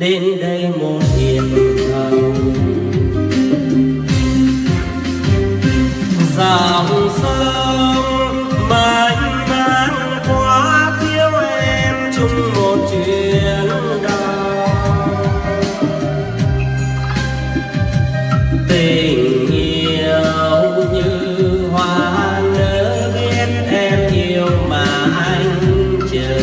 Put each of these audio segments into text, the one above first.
bên đây một hiền hậu. Dòng sông mênh mang quá thiếu em chung một chuyến đò. Tình yêu như hoa nở biết em yêu mà anh chờ.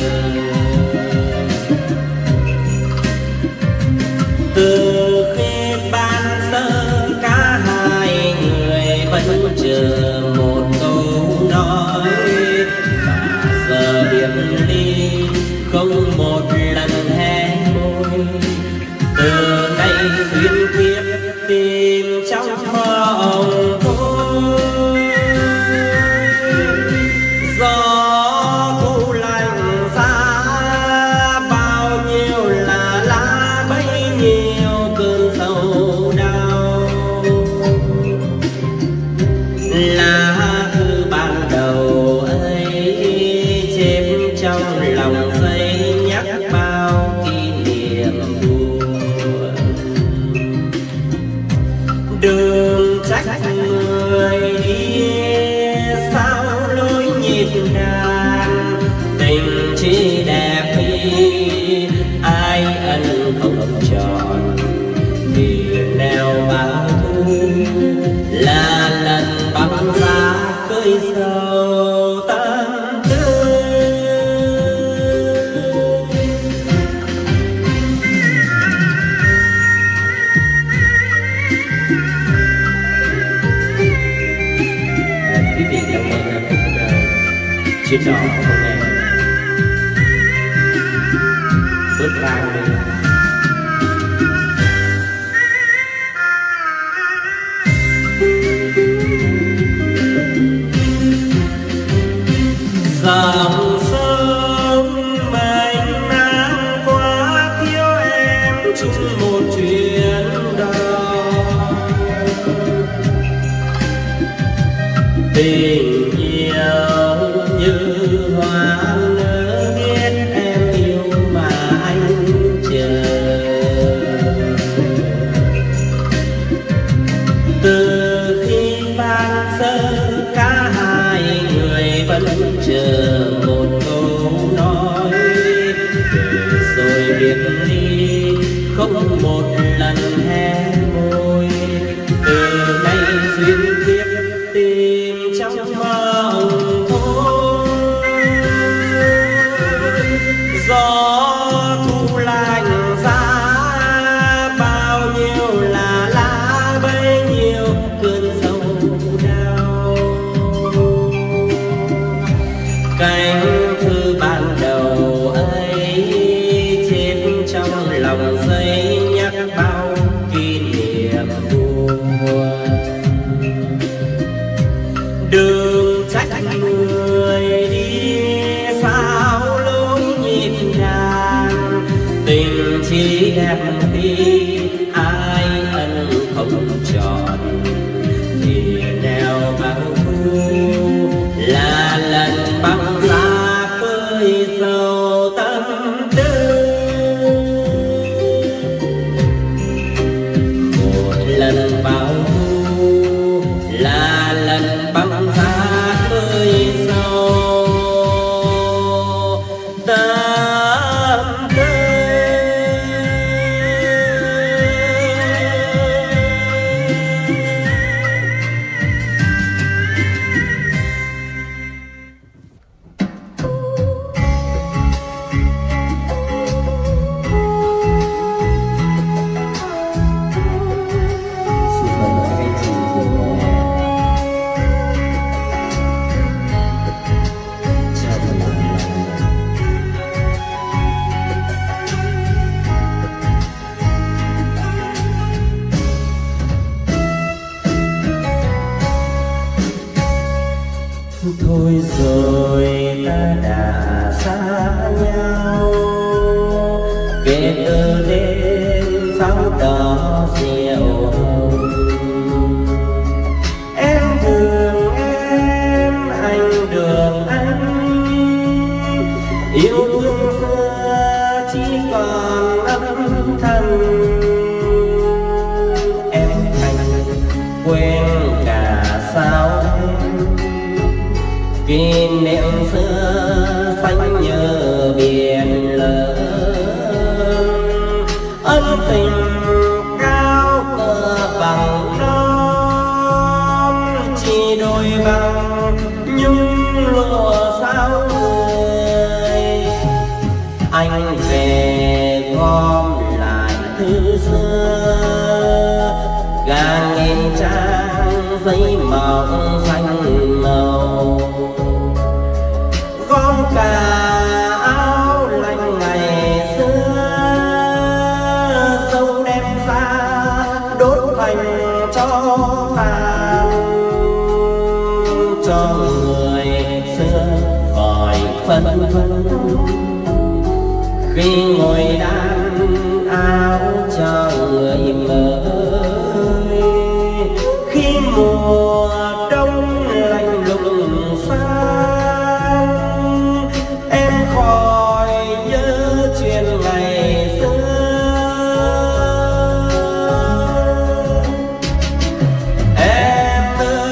Từ khi ban sơ cả hai người vẫn chờ một câu nói, và giờ biệt ly không một lần hé môi. Từ nay duyên kiếp tìm trong mộng thôi. Gió thu lạnh giá bao nhiêu là lá bấy nhiêu cơn sầu đau. Lá thư ban đầu ấy chép trong lòng giấy nhắc bao kỷ niệm buồn. Đừng trách người đi sao lối nhịp đàn, tình chỉ đẹp khi ai ân không tròn. Vì neo bao thu là lần băng giá khơi sầu tâm tư. Quý vị đang nghe chuyến đò không em bước vào đi. Dòng sông mênh mang quá thiếu em chung một chuyến đò. Tình yêu như hoa nở biết em yêu mà anh chờ. Từ khi ban sơ cả hai người vẫn chờ một câu nói, rồi biệt ly không một lần hé môi. Từ nay duyên kiếp tìm trong mộng thôi. Gió thu lạnh giá bao nhiêu là lá bấy nhiêu cơn sầu đau. Cánh thư ban đầu ấy chép trong lòng giấy nhắc bao kỷ niệm buồn. Đừng trách người đi sao lối nhịp đàn, tình chỉ đẹp khi ai ân không tròn. Thì neo bao thu là lần băng giá khơi sầu tâm tư. Một lần bao thu là lần băng giá khơi sầu tâm tư. kỷ niệm xưa xanh như biển lớn, ân tình cao cờ bằng non, chỉ đôi bằng nhung lụa sao người. Anh về gom lại thư xưa, gàn nghìn trang giấy mỏng xanh màu, gom cả áo lạnh ngày xưa, dâu đem ra đốt thành cho tàn, cho người xưa khỏi phân vân khi ngồi đan áo cho người mới. Khi mùa đông lạnh lùng sang, em khỏi nhớ chuyện ngày xưa. Em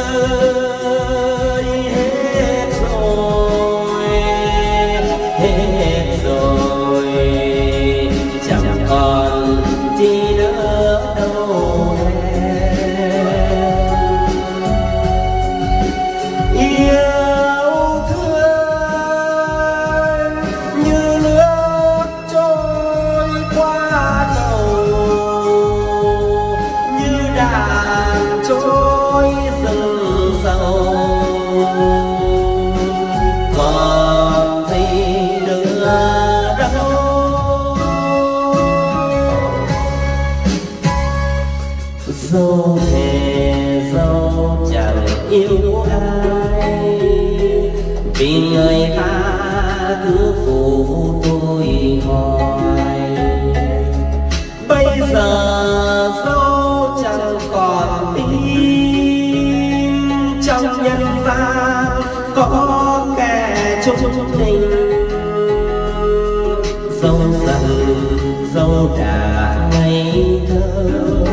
ơi hết rồi, hết rồi, chẳng còn chi nữa đâu em. Yêu thương như nước trôi qua cầu, như đàn trôi rừng sâu, còn gì nữa đâu. Dẫu thề dẫu chẳng yêu ai, vì người ta cứ phụ tôi hoài. Bây giờ dẫu chẳng còn tin, trong nhân gian có kẻ chung tình. Dẫu giận dẫu đã ngây thơ,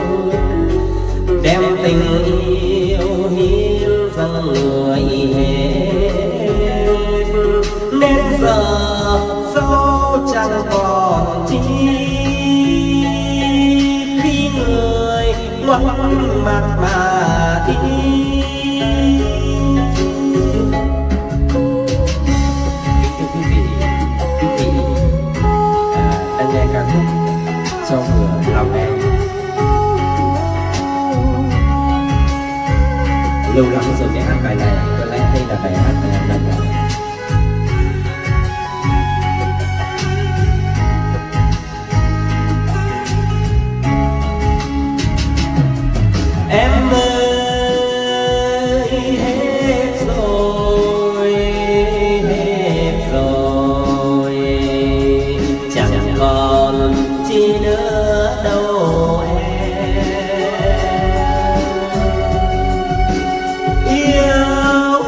đem tình yêu hiến dâng người hết. Nên giờ dẫu chẳng còn chi, khi người ngoắt mặt mà đi. Quý vị đang nghe ca khúc Cho Vừa Lòng Em. Lâu lắm rồi mới hát bài này, có lẽ đây là bài hát lần đầu. Em ơi hết rồi, hết rồi, chẳng còn chi nữa đâu em. Yêu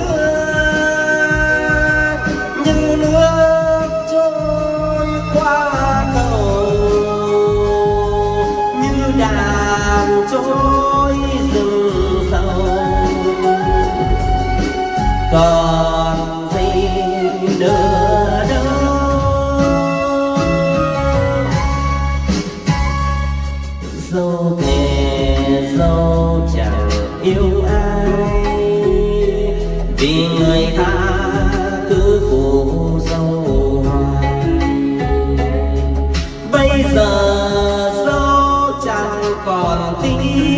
thương như nước trôi qua cầu, như đàn trôi rừng sâu, còn gì nữa đâu. Dẫu thề dẫu chẳng yêu ai, vì người ta cứ phụ dâu hoài. Bây giờ dẫu chẳng còn tin,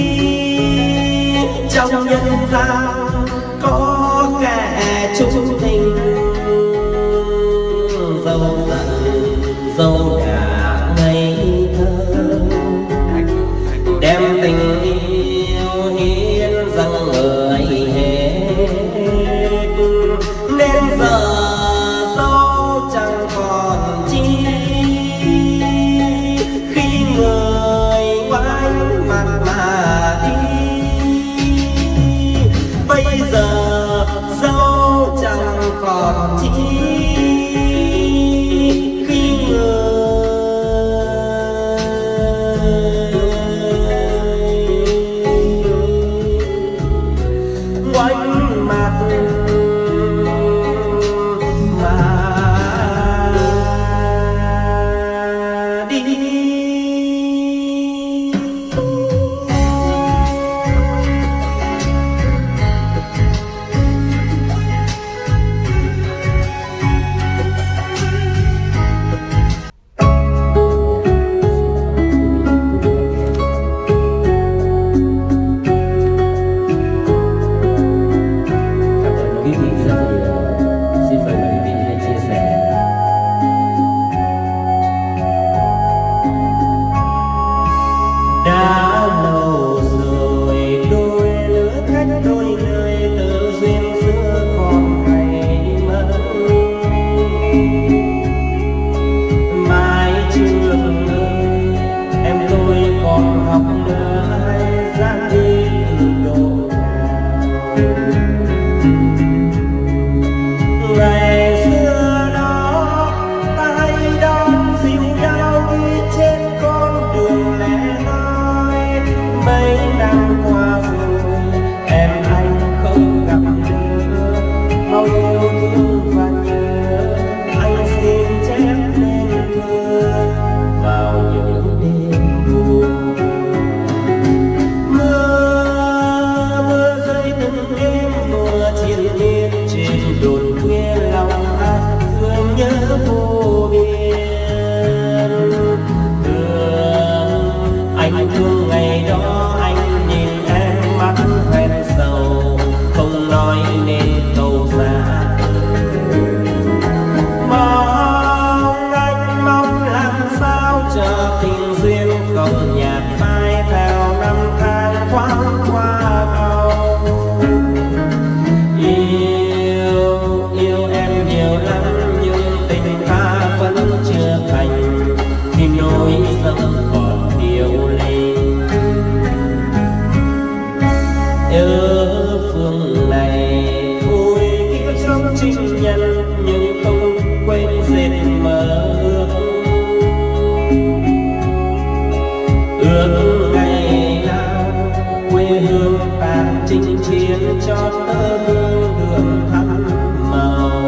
trong nhân gian có kẻ chung tình. Dẫu giận dẫu đã ngây thơ, đem tình yêu hiến dâng người hết. Nên giờ dẫu chẳng còn chi, khi người ngoảnh mặt mà đi. Bây giờ dẫu chẳng đã lâu rồi đôi lứa cách đôi nơi tự duyên xưa còn hay mất mãi trường ơi em tôi còn học nữa hay ra đi từ độ nào ngày xưa đó tay đón dìu nhau đi trên con đường lẻ loi mấy năm qua rồi em anh không gặp nữa mau yêu thương và nhớ anh xin chép nên thơ vào những đêm buồn mưa rơi từng đêm mưa triền miên trên đồi khuya lòng anh thương nhớ vô biên anh thương ngày đó anh nhìn em mắt hoen sầu không nói nên câu ra mong làm sao chờ tình duyên không nhạt phai theo năm tháng thoáng qua mau yêu em nhiều lắm nhưng tình ta vẫn chưa thành khi nỗi sông còn điệu lên ở phương này vui kiếp sống trinh nhân nhưng không quên dệt mơ ước ngày nào quê hương tàn chinh chiến cho tơ hương đường thắm màu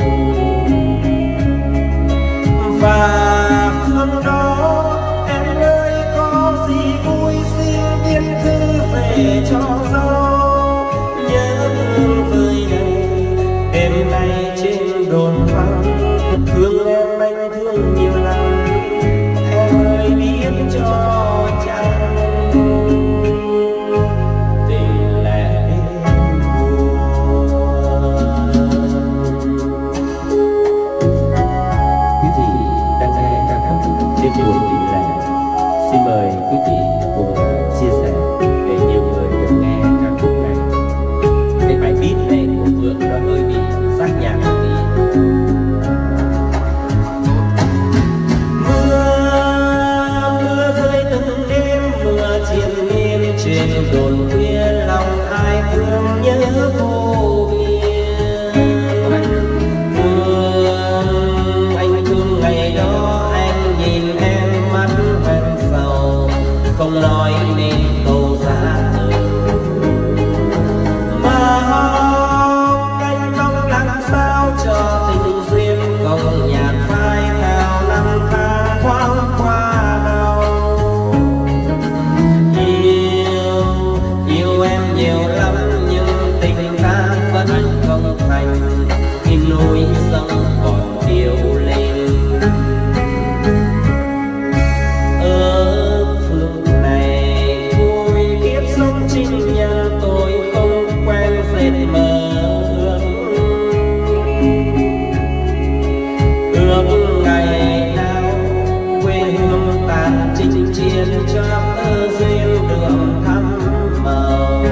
và phương đó em ơi có gì vui xin biên thư về cho dâu nhớ thương vơi đầy đêm nay trên đồn vắng thương em anh thương nhiều lắm em ơi biết cho chăng tình lẽ đêm buồn. Quý vị đang nghe ca khúc đêm buồn tình lẽ, xin mời quý vị cùng chia sẻ để nhiều người được nghe ca khúc này. Cái bài beat này của Phượng nó hơi bị giác nhạc một tí. Mưa rơi từng đêm mưa triền miên trên đồn khuya lòng ai thương nhớ vô biên anh thương ngày đó anh nhìn em mắt hoen sầu không nói nên câu ra từ anh mong làm sao cho tình duyên không nhạt phai theo năm tháng thoáng qua đâu yêu em nhiều lắm nhưng tình ta vẫn không thành khi núi sông còn điệu lên ở phương này vui kiếp sống trinh nhân tôi không quen dệt mơ ước ngày nào quê hương tàn chinh chiến cho tơ duyên đường thắm màu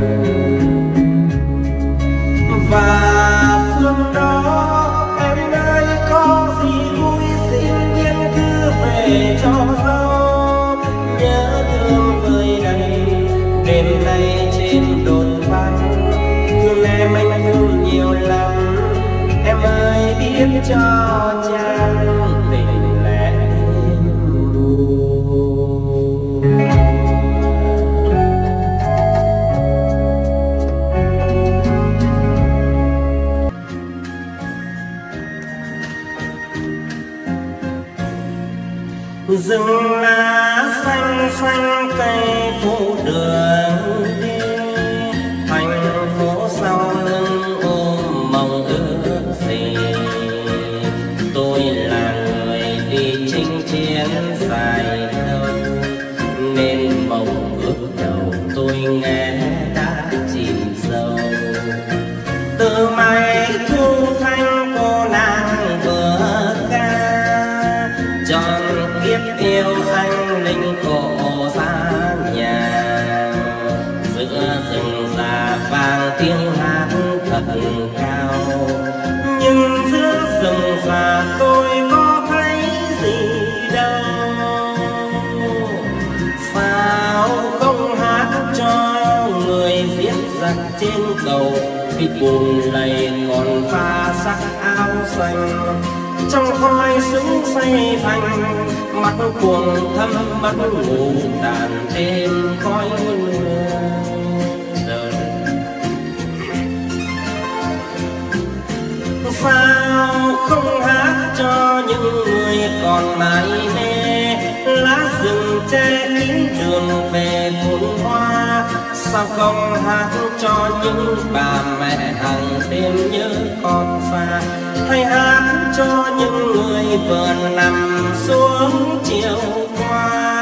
và phương đó em ơi có gì vui xin biên thư về cho dâu nhớ thương vơi đầy đêm nay trên đồn vắng thương em anh thương nhiều lắm em ơi biết cho chăng tình lẽ đêm buồn. Rừng lá xanh xanh cây phủ đường đi thành phố sau lưng ôm mộng ước gì tôi là người đi chinh chiến dài lâu nên mộng ước đầu tôi nghe đã chìm sâu từ mai thu thanh cô nàng vừa ca tròn kiếp yêu anh linh khổ xa giặc trên cầu, khi buồn lầy còn pha sắc áo xanh. Trong khói súng say thành, mắt cuồng thâm mắt ngủ đàn tên khói mưa. Sao không hát cho những người còn mãi mê, lá rừng che kín đường về phồn hoa. Sao không hát cho những bà mẹ hàng đêm nhớ con xa, hay hát cho những người vừa nằm xuống chiều qua.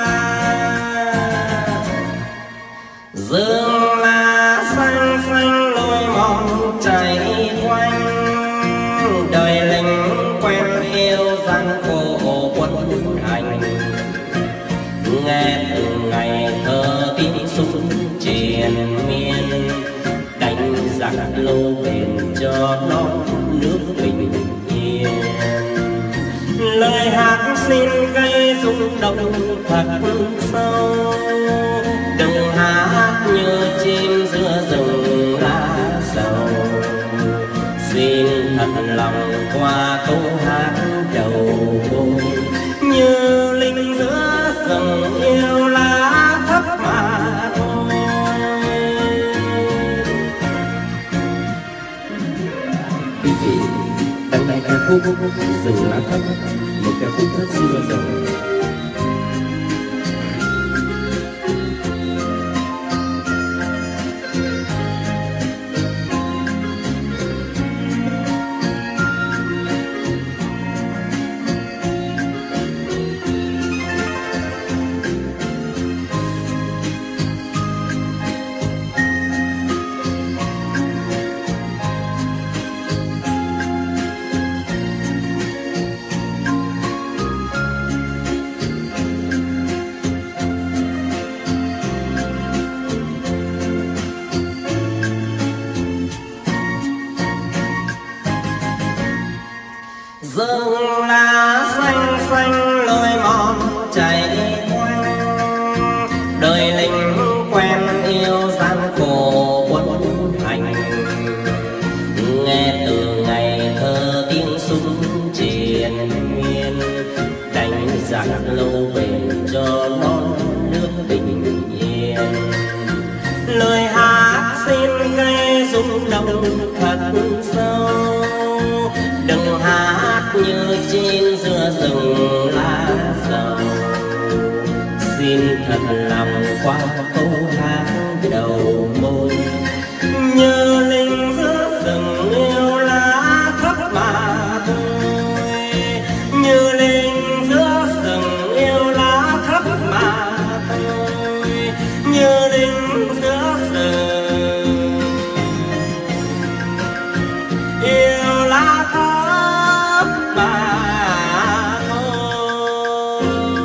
Dương lá xanh xanh lối mòn chảy quanh, đời lính quen yêu gian khổ quân hành. Nghe từng ngày thơ tiếng súng triền miên, đánh giặc lâu bền cho non nước bình yên. Lời hát xin gây rung động thật sâu, đừng hát như chim giữa rừng lá sầu. Xin thật lòng qua câu hát đầu môi, như linh giữa rừng yêu lá thấp mà thôi. Quý vị đang nghe ca khúc Rừng Lá Thấp, một ca khúc rất xưa rồi. Dương lá xanh xanh lối mòn chảy quanh, đời lính quen yêu gian khổ quân hành. Nghe từ ngày thơ tiếng súng triền miên, đánh giặc lâu bền cho non nước bình yên. Lời hát xin gây rung động thật sâu, đừng hát như chim giữa rừng lá dầu. Xin thật lòng qua câu hát đầu môi, như linh giữa rừng yêu lá thấp mà thôi. Như linh giữa rừng yêu lá thấp mà thôi. Như linh giữa rừng yêu lá thấp mà thôi.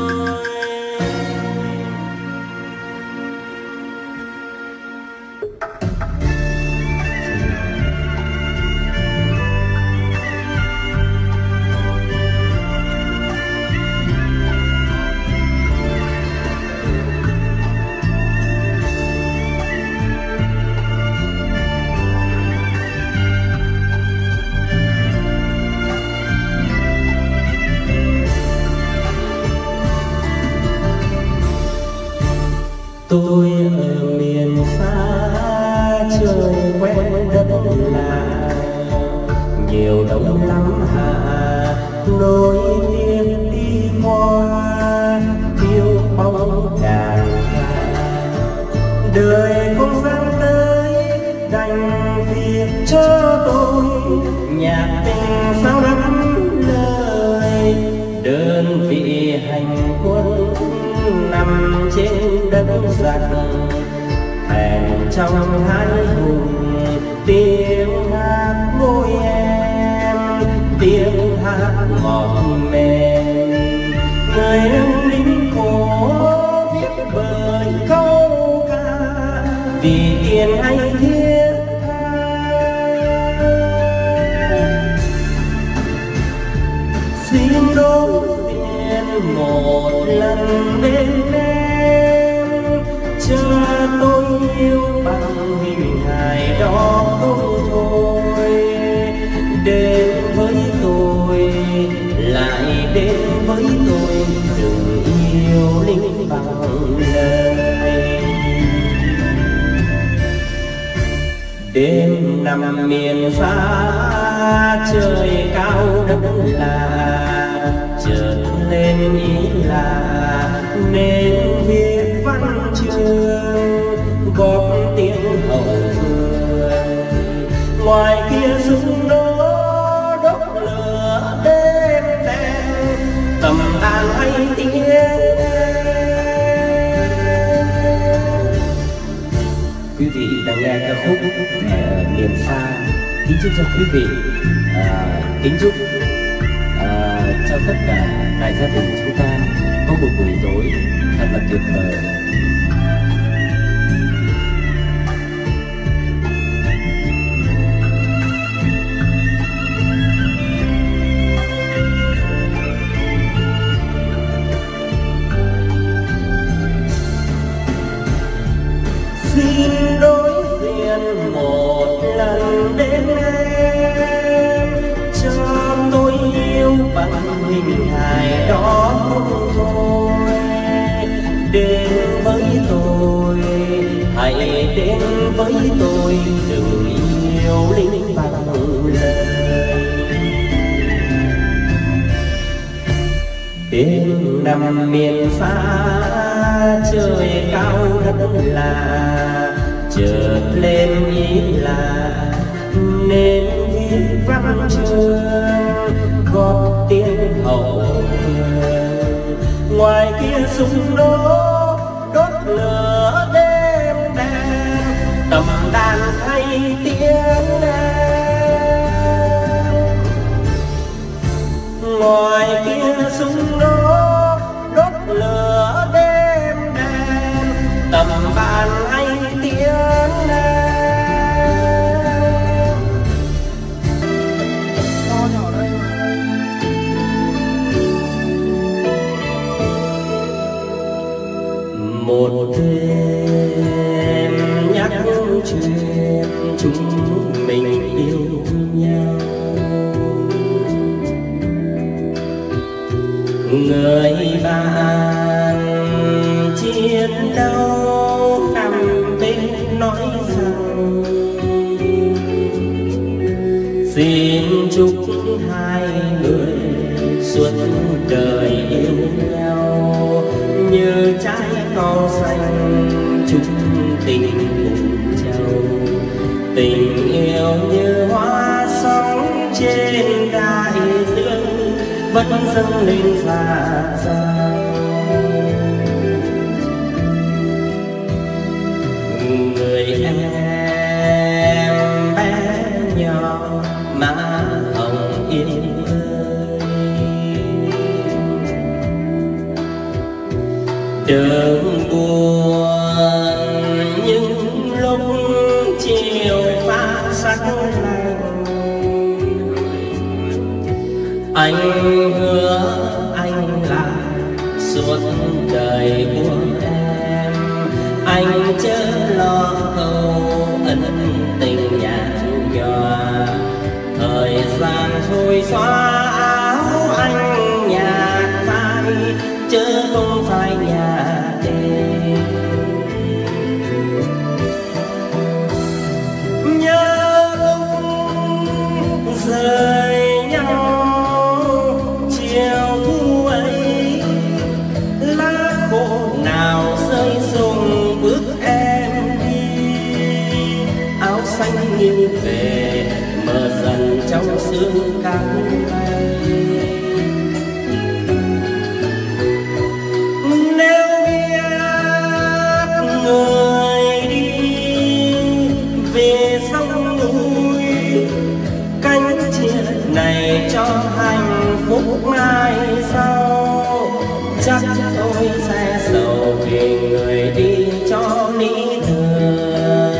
Tôi ở miền xa trời quen đất lạ, nhiều đông lắm hạ nối tiếp đi qua tiêu bóng đàn ca. Đời không gian tới đành viết cho tôi nhạc tình sao lắm lời. Đơn vị hành quân nằm trên đất giặc, hèn trong hai hùng tiếng hát môi em, tiếng hát ngọt mềm. Người em lính khổ viết bởi câu ca, vì tiền anh thiết tha. Xin đối diện một lần bên em, cho tôi yêu bằng hình hài bằng lời. Đêm nằm miền xa trời cao đất lạ, chợt lên ý là nên viết văn chương góp tiếng hậu phương. Ngoài kia súng nổ đốt lửa đêm đen, tầm đàn hay tiếng quý vị đang nghe ca khúc miền xa. Kính chúc cho quý vị, kính chúc cho tất cả đại gia đình chúng ta có một buổi tối thật là tuyệt vời. Xin đối diện một lần đến em, cho tôi yêu bằng hình hài đó không thôi. Đến với tôi, hãy đến với tôi, đừng yêu linh bằng lời. Đêm nằm miền xa trời cao đất lạ, chợt lên ý là nên viết văn chương góp tiếng hậu phương. Ngoài kia súng nổ đốt lửa đêm đen, tầm đàn hay tiếng em. Ngoài kia súng nổ đốt lửa đêm đen, tầm đàn hay tiếng em. Một đêm nhắc chuyện chúng mình yêu nhau, người bạn chiến đấu nằm bên nói rằng xin chúc hai người suốt đời yêu nhau như trái cỏ xanh chung tình cùng châu. Tình yêu như hoa sóng trên đại dương vẫn dâng lên xa xa. Người em bé nhỏ má hồng yên ơi, đừng buồn những lúc chiều pha sắc lạnh. Anh hứa anh là suốt đời của em, anh chớ lo câu ân tình nhạt nhòa. Thời gian trôi xóa áo anh nhạt phai, chớ không phải nhạt đêm. Nhớ lúc rời nhau chiều thu ấy, lá khô nào rơi rụng bước em đi. Áo xanh nghiêng về mờ dần trong sương cát bay. Nếu biết người đi về sông núi, cánh chia này cho hạnh phúc mai sau. Chắc tôi sẽ sầu vì người đi cho lý tưởng.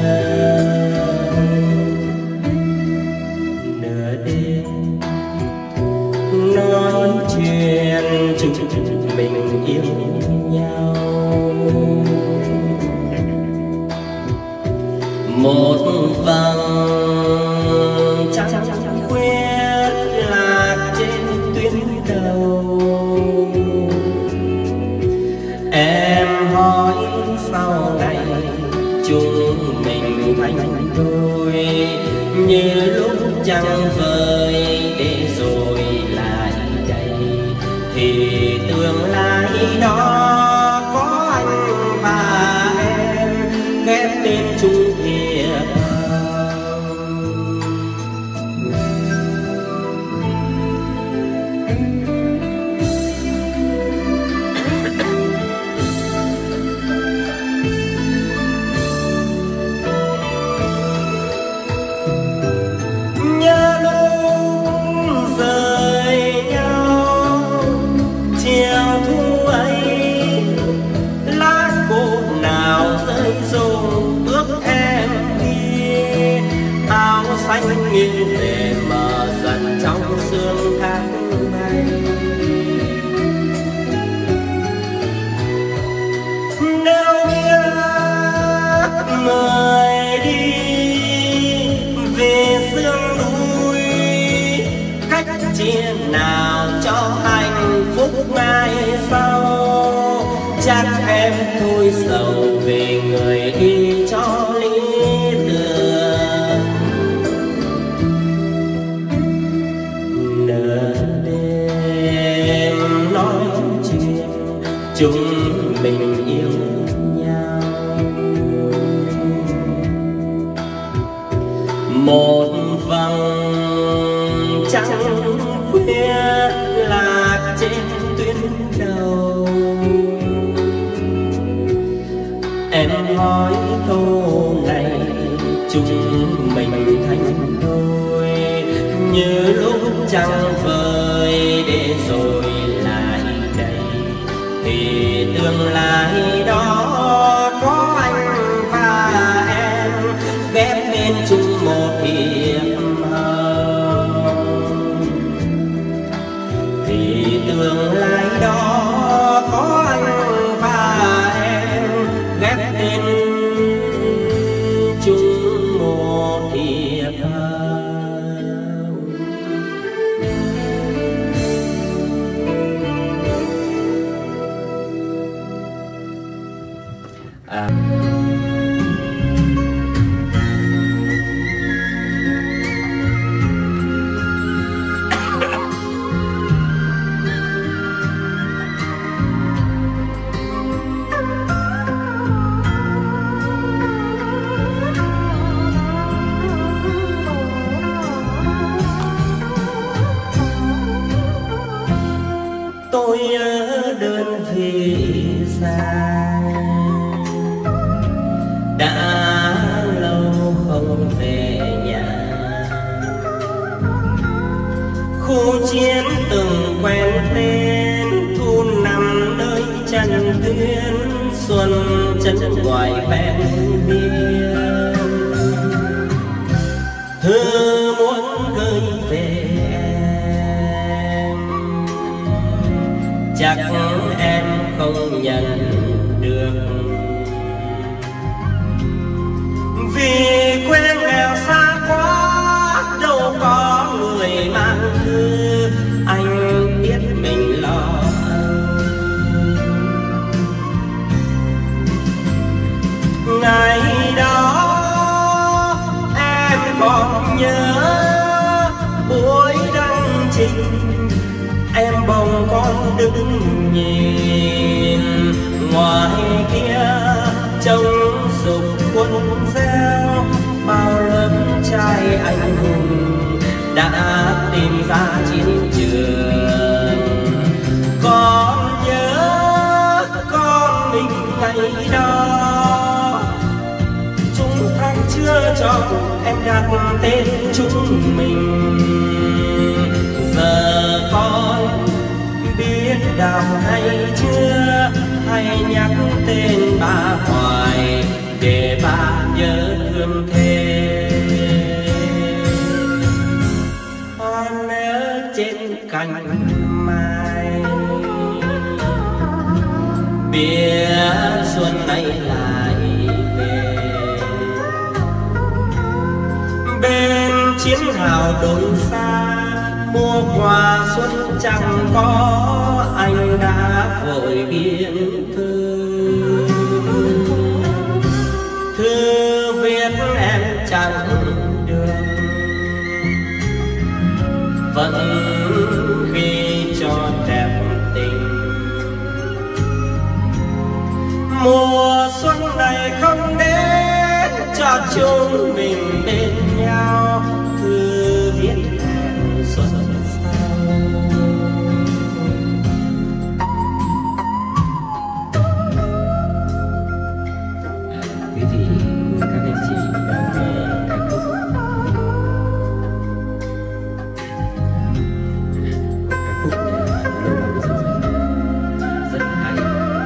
Nửa đêm nói chuyện chúng mình yêu nhau, một vầng trăng khuyết lạc trên tuyến đầu. sau này chúng mình thành đôi, như lúc trăng vơi để rồi lại đây, thì tương lai đó có anh và em ghép tên chung thiệp xanh nghiêng về mờ dần trong sương tháng bay. Nếu biết mời đi về sương núi, cách chia nào cho hạnh phúc mai sau, chắc em thôi sầu về người đi cho lý tưởng. Chúng mình yêu nhau, một vầng trăng khuya lạc trên tuyến đầu. Em hỏi câu này chúng mình thành đôi, như lúc trăng vơi để rồi lại đây, thì tương lai đó có anh và em ghép nên chung một hiệp hồng. Thì tương lai đó có anh và em ghép nên chung một hiệp hồng. Tôi ở đơn vị dài, đã lâu không về nhà. Khu chiến từng quen tên, thu nằm nơi chân tuyến, xuân chân ngoài ven biên. Thư muốn gửi về em, chắc em không nhận được, vì quê nghèo xa quá đâu có người mang thư. Anh biết mình lo ngày đó em còn nhớ buổi đăng trình, em bồng con đứng nhìn ngoài kia trông sục quân gieo. Bao lớp trai anh hùng đã tìm ra chiến trường, còn nhớ con mình ngày đó. Chúng tháng chưa cho em đặt tên chúng mình, giờ con biết đọc hay chưa, hay nhắc tên bà hoài để bà nhớ thương thêm. Hoa nở trên cành mai, biết xuân này lại về. Bên chiến hào đồn xa, mua quà xuân chẳng có, anh đã vội biên thư. Mùa xuân này không đến cho chúng mình bên nhau, thư viết hẹn xuân sau. Quý vị cùng các anh chị đang nghe ca khúc rất hay.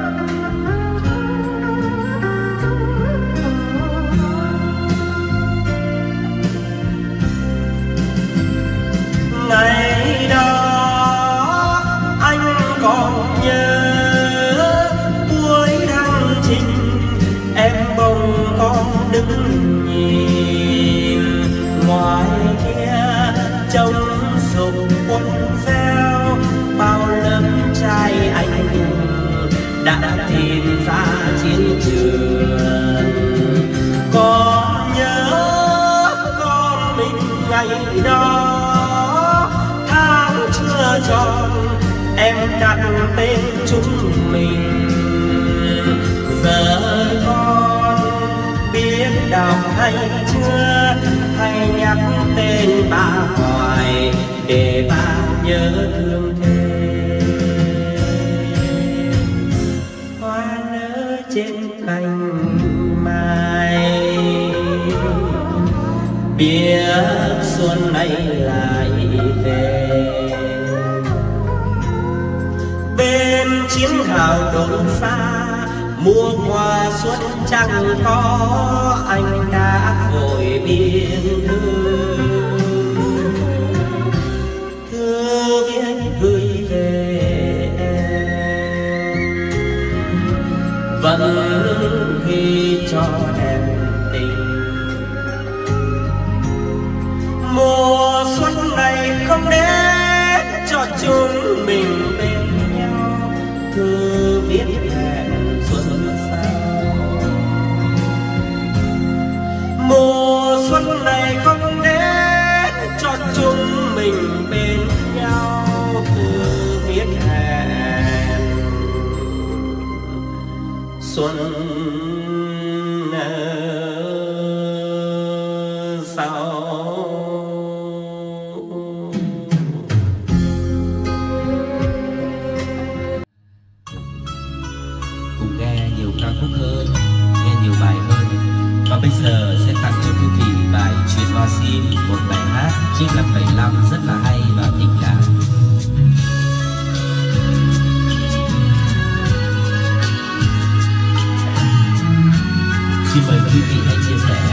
Ngày đó anh còn nhớ cuối hành trình em bồng con đứng nhìn ngoài kia trông sụp quân gieo, bao lớp trai anh hùng đã tìm ra chiến trường. Còn nhớ con mình ngày đó tháng chưa tròn em đặt tên chúng mình. Giờ con biết đọc hay chưa, hay nhắc tên ba hoài để ba nhớ thương thêm. Hoa nở trên cành mai biết xuân này lại về. Bên chiến hào đồn xa mùa hoa xuân chẳng có, anh đã vội biên thư viết gửi về em, vẫn ghi cho em tình. Mùa xuân này không đến cho chúng mình bên nhau, thư viết hẹn xuân sau. Mùa xuân này không đến cho chúng mình bên nhau, thư viết hẹn xuân sau. Cùng nghe nhiều ca khúc hơn, nghe nhiều bài hơn. Và bây giờ sẽ tặng cho quý vị bài Chuyện Hoa Sim, một bài hát chiếc năm 75 rất là hay và tình cảm. Xin mời quý vị hãy chia sẻ.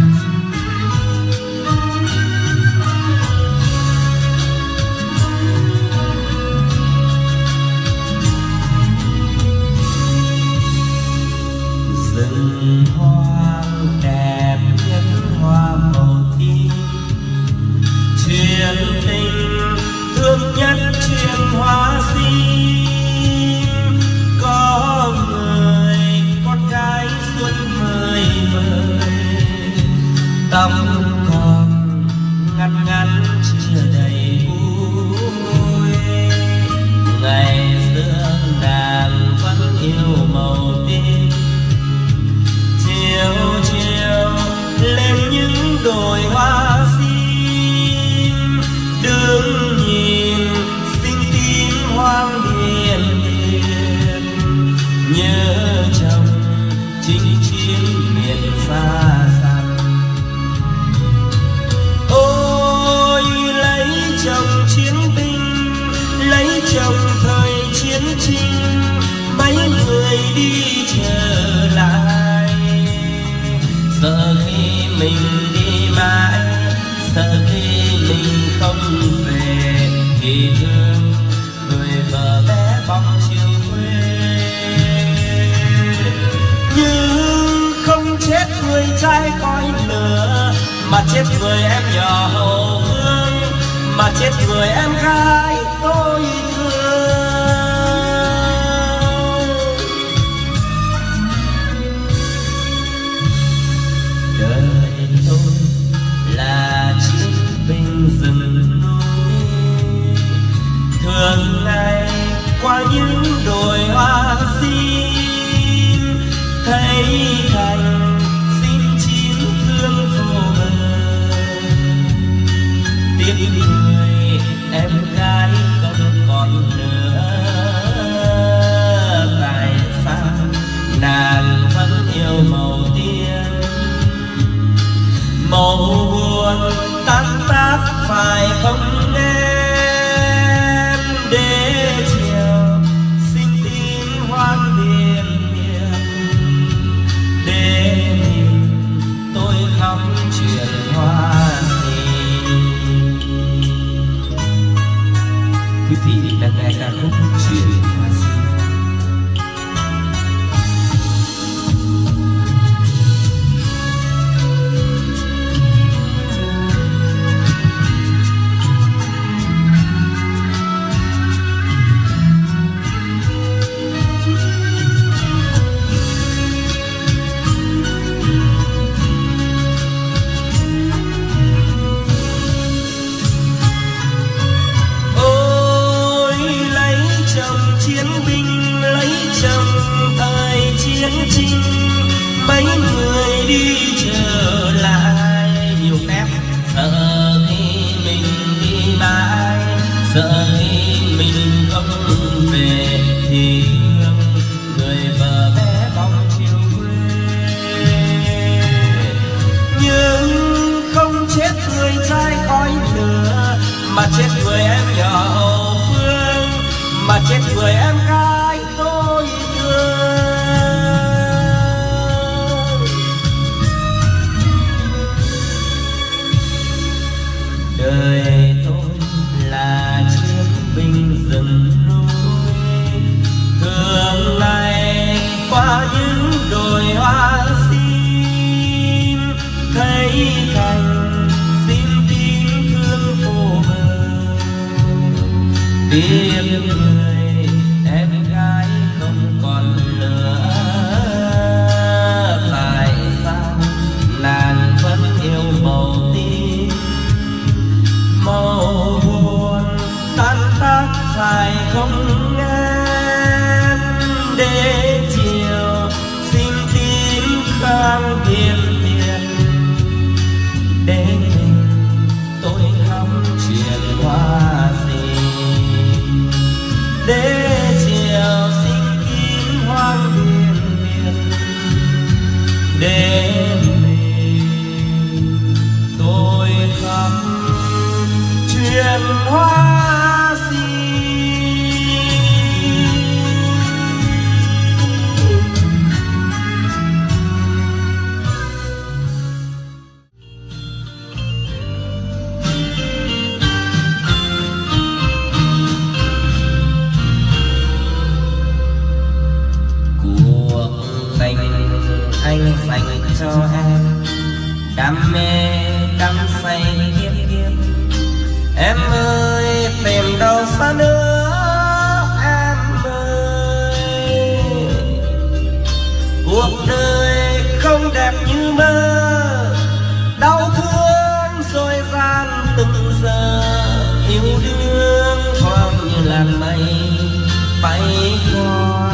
Rừng hoang đẹp nhất hoa màu tím, chuyện tình thương nhất chuyện hoa sim. Có người con gái xuân vời vời, tóc còn ngăn ngăn chưa đầy vui. Ngày xưa nàng vẫn yêu màu tím, chiều chiều lên những đồi hoa sim. Đứng nhìn xinh tím hoang điền điền, nhớ chồng chinh chiến miền xa xăm. Ôi lấy chồng chiến binh, lấy chồng thời chiến tranh, mấy người đi trở lại. Sợ khi mình đi mãi, sợ khi mình không về, thì thương người vợ bé bóng chiều quê. Nhưng không chết người trai khói lửa, mà chết người em nhỏ hậu phương, mà chết người em gái tôi thương. Đời tôi là chiến binh rừng núi, thường ngày qua những đồi hoa sim. mà chết người em nhỏ hậu phương, mà chết người em gái tôi thương. Đời tôi là chiến binh rừng núi, thường ngày qua những đồi hoa sim, thấy cành sim tím thương vô bờ. Tiếc người em gái không còn nữa, tại sao nàng vẫn yêu màu tím, màu buồn tan tác phải không em, để chiều xin tím khang biển tiền, để mình tôi hóng chuyện hoa gì, để chiều xin tím hoang biển tiền, để mình tôi khóc chuyện hoa gì. Cuộc tình anh dành cho em, đam mê đắm say kiếp kiếp. Em ơi tìm đâu xa nữa em ơi, cuộc đời không đẹp như mơ, đau thương dối gian từng giờ, yêu đương thoáng như làn mây bay qua.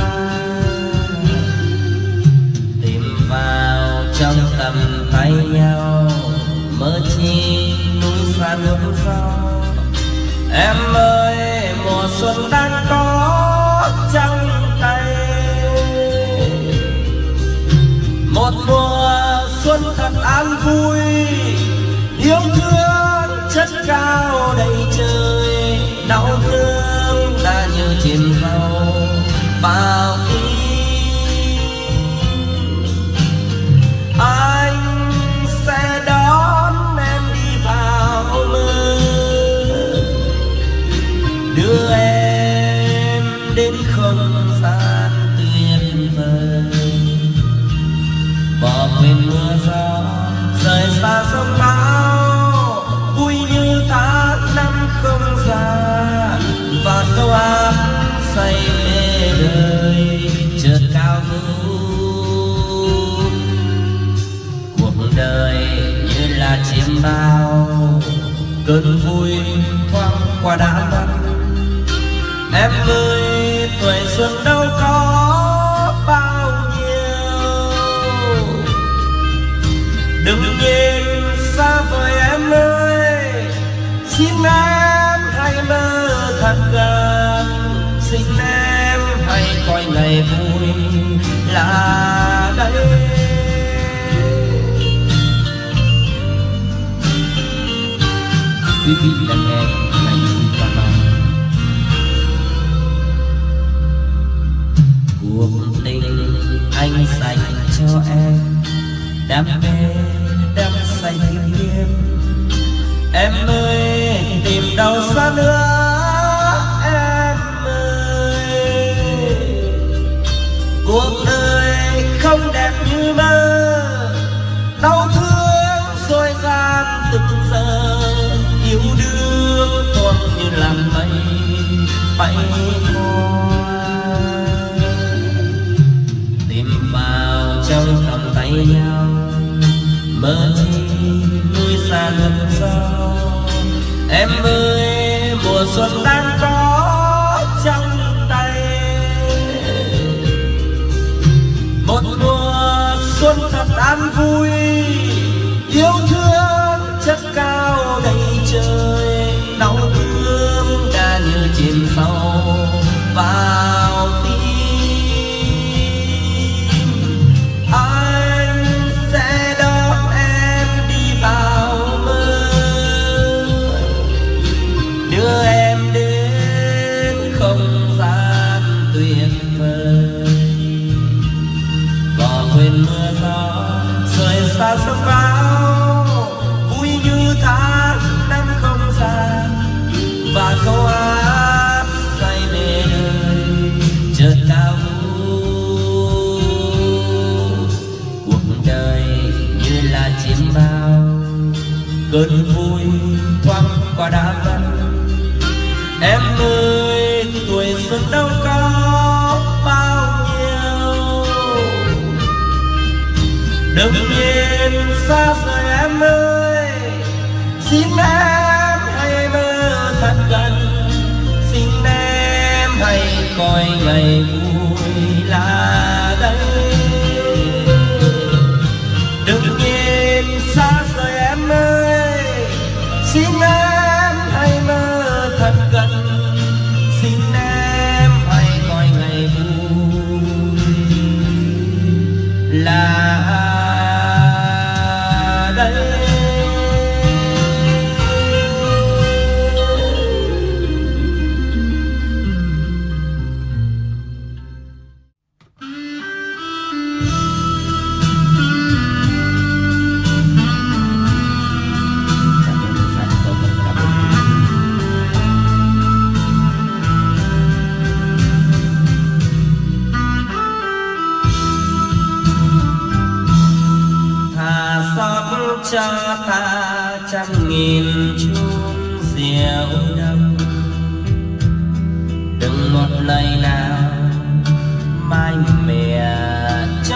Tìm vào trong tầm tay nhau, mơ chi núi xa nước gió. Em ơi mùa xuân đang có trong tay, một mùa xuân thật an vui, yêu thương chất cao đầy trời, đau thương đã như chìm sâu vào tim. Anh sẽ đón em đi vào mơ, đưa em đến không gian tuyệt vời, bỏ quên mưa gió rời xa sông bão, vui như tháng năm không già, và câu hát say mê đời chợt cao vũ. Cuộc đời như là chiêm bao, cơn vui thoáng qua đã mất. Em ơi tuổi xuân đâu có bao nhiêu, đừng nhìn xa vời em ơi, xin em hãy mơ thật gần, xin em hãy coi ngày vui là đây. Quý vị đang nghe ngày vui qua bao. Cuộc tình anh dành cho em, đam mê đắm say kiếp kiếp. Em ơi tìm đâu xa nữa em ơi, cuộc đời không đẹp như mơ, đau thương dối gian từng giờ, yêu đương thoáng như làn mây bay qua. Tìm vào trong tầm tay nhau, mơ chi núi xa gần gió. Em ơi mùa xuân đang có trong tay, một mùa xuân thật an vui, yêu thương chất cao đầy trời, đau thương đã như chìm sâu vào tim. Anh sẽ đón em đi vào mơ, quên mưa gió rời xa sông bão, vui như tháng năm không xa và câu hát say mê đời chợt cao vũ. Cuộc đời như là chim bao, cơn vui thoáng qua đã mất. Em ơi tuổi xuân đâu có bao nhiêu, đừng nhìn xa rời em ơi, xin em hãy mơ thật gần, xin em hãy coi ngày vui là đây. Đừng nhìn xa rời em ơi, xin em hãy mơ thật gần, xin em hãy coi ngày vui là đây. Cho ta trăm nghìn chuông rượu đậm, đừng một lời nào mai mẹ cho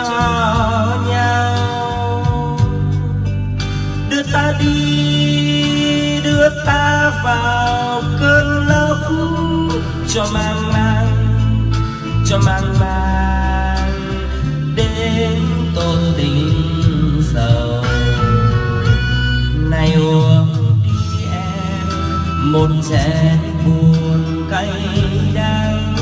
nhau. Đưa ta đi, đưa ta vào cơn lốc, cho mang đến tôn tình sầu. Này uống đi em một chén buồn cay đắng,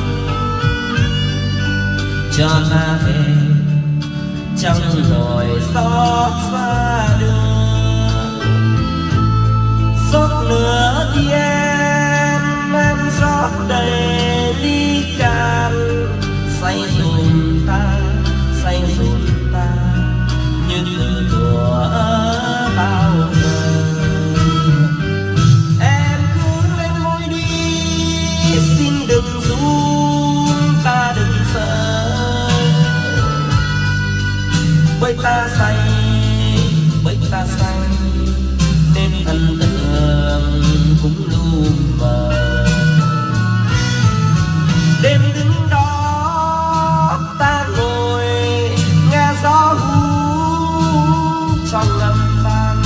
cho ta về trong nỗi xót xa đường. Xót nữa thì em rót đầy ly can, say dùm ta như từ thuở bao giờ. Em cứ lên môi đi, xin đừng run, ta đừng sợ, bởi ta say nên thần tượng cũng lu mờ. Đêm đứng đó ta ngồi nghe gió hú trong âm vang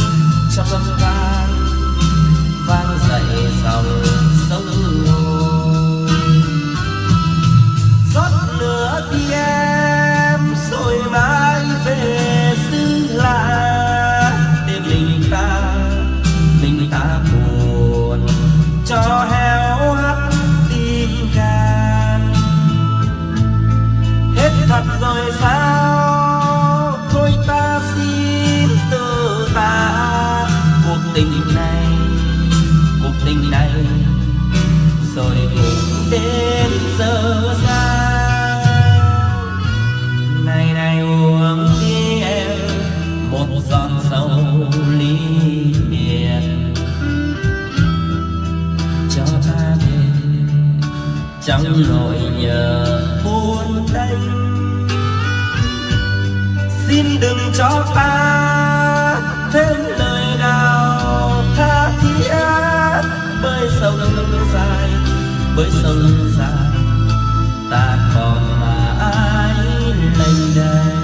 vang dậy dòng sông nổi. Rót nữa thì em rồi mãi về xứ lạ, để mình ta buồn cho héo hắt tim can. Hết thật rồi sao, thôi ta xin từ ta. Cuộc tình này rồi cũng đến giờ sao. Này uống đi em một giọt sầu ly hiền, cho ta về trong nỗi nhớ buồn tênh. Xin đừng cho ta thêm lời nào tha thiết, bởi sông dài ta còn mãi lênh đênh.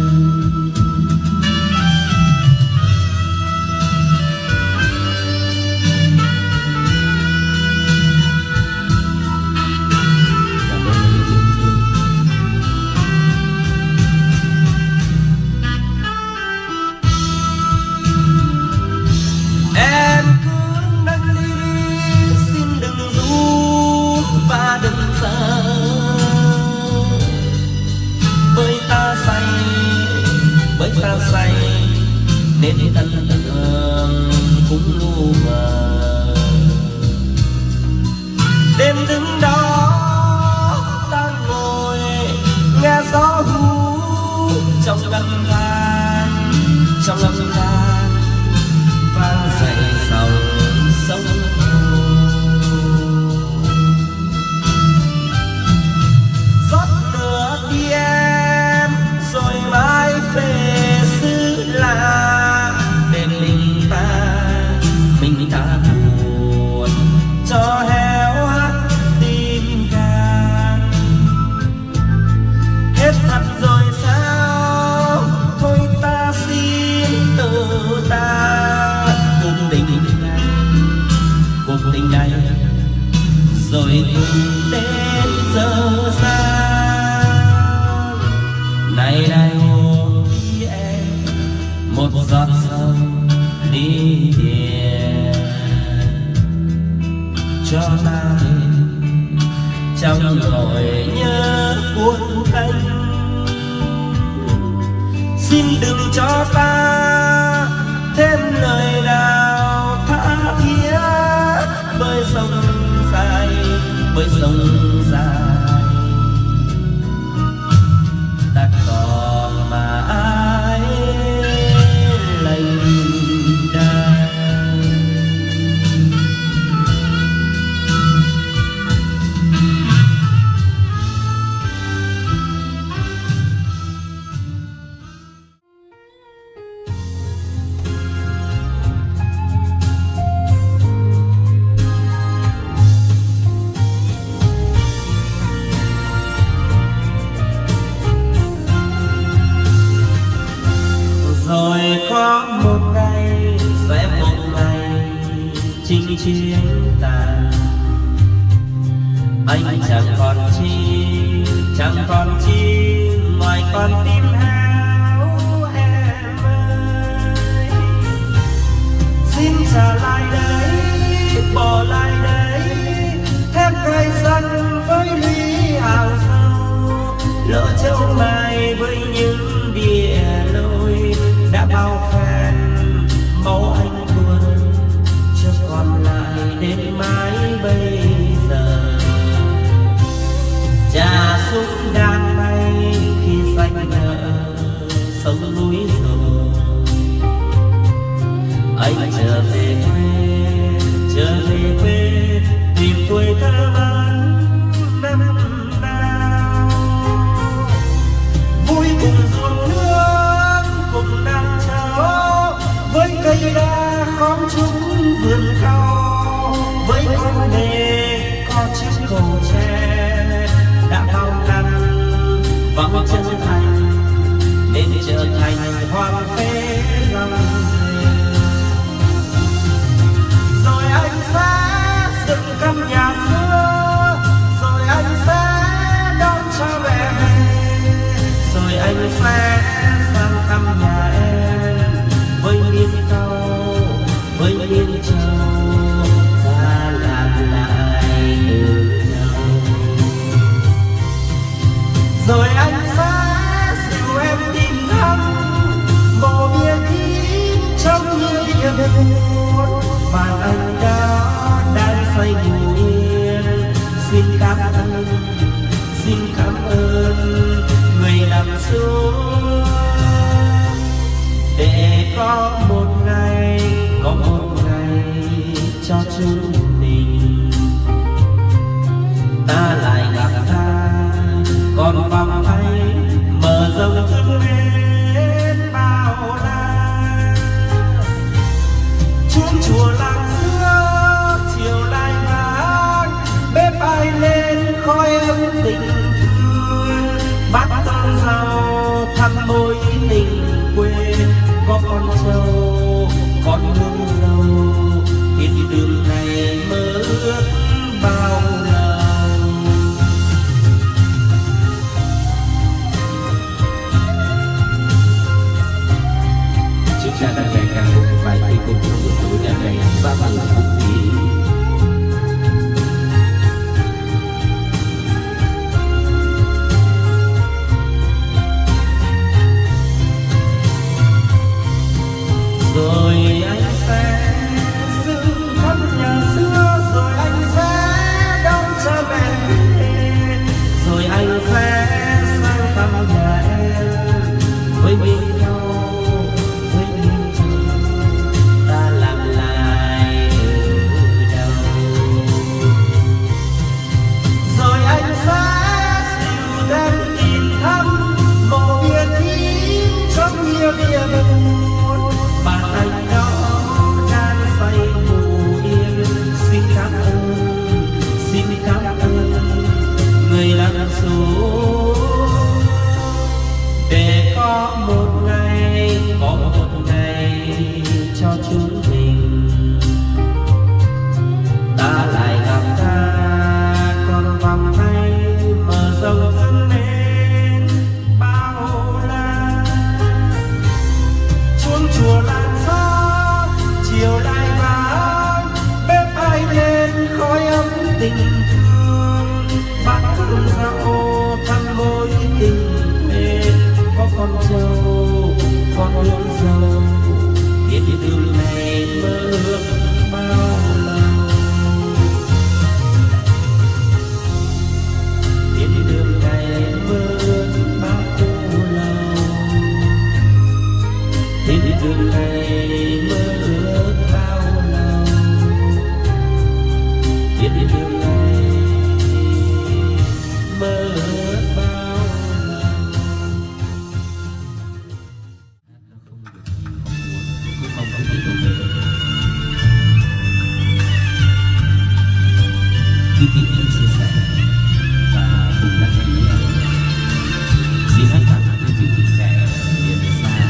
Ta say nên tân tưởng cũng lu mờ. Đêm đứng đó ta ngồi nghe gió hú trong âm vang trong âm vang vang dậy dòng sông rót lửa đi em rồi mãi về xứ lạ để mình ta buồn cho héo hắt tim gan hết thật rồi sao thôi ta xin từ ta cuộc tình này rồi đến giờ sang này này ôi em một giọt sông đi biển cho ta trong nỗi nhớ cuốn canh xin đừng cho ta thêm lời nào tha thiết bơi sông dài ta còn mãi lênh đênh. rồi có một ngày sẽ một ngày chinh chiến tàn anh chẳng còn chi ngoài con tim héo em ơi xin trả lại đấy bỏ lại đấy thép cây sân với ly ảo sâu lỡ châu mai với những địa lối đã bao phen máu anh tuôn chưa còn lại đến mãi bây giờ cha súng đang bay khi xanh nở sông núi rồi anh trở về quê tìm tuổi thơ mắn năm nào vui cùng ruộng nước cùng đàn cháu với cây đa khóm trúng vườn cao với con đê có chiếc cầu tre đã bao năm vắng chân thành nên trở thành hoang phế răng rồi anh sẽ dựng căn nhà xưa rồi anh sẽ đón cha mẹ về rồi anh sẽ sang thăm nhà em với miên câu với miên châu ta làm lại từ nhau rồi anh sẽ dìu em tìm thăm mộ bia kín trong như địa buồn và anh đã say ngủ yên xin cảm ơn người nằm xuống để có một ngày cho chúng mình ta lại gặp ta còn vòng tay mở rộng thương mến bao la chuông chùa làng xưa chiều lại vang bếp ai lên khói ấm tình thương bát con rau thăm mối tình quê có con trâu con hương dâu thiên đường này mơ ước bao lâu chúng ta đang nghe ca khúc bài thi cùng của tôi nhà này ba bằng vũ khí rồi anh sẽ dựng căn nhà xưa rồi anh sẽ đón cha mẹ về rồi anh sẽ sang thăm nhà em với với miền nhau, với miền trong ta làm lại từ đầu. Rồi anh sẽ dìu em tìm thăm một địa thím trong nhiều địa buồn. Bàn tay đó đang say ngủ yên. Xin cảm ơn người lặng xuống để có một ngày cho chúng mình. Ta lại gặp ta còn vòng tay mở rộng thân lên bao la. Chuông chùa lan gió chiều lại vang, bếp ai lên khói ấm tình thương. Bác thương dạo thăm mối tình quên, có con trâu con hương dâu. Biết đường này mơ ước bao lâu, biết đường này mơ ước bao lâu, biết đường này mơ ước bao lâu, biết đường này mơ ước bao lâu. Cũng không có gì đâu về. Quý vị hãy chia sẻ và cùng đăng ký. Xin hết tất cả quý vị trẻ miền xa.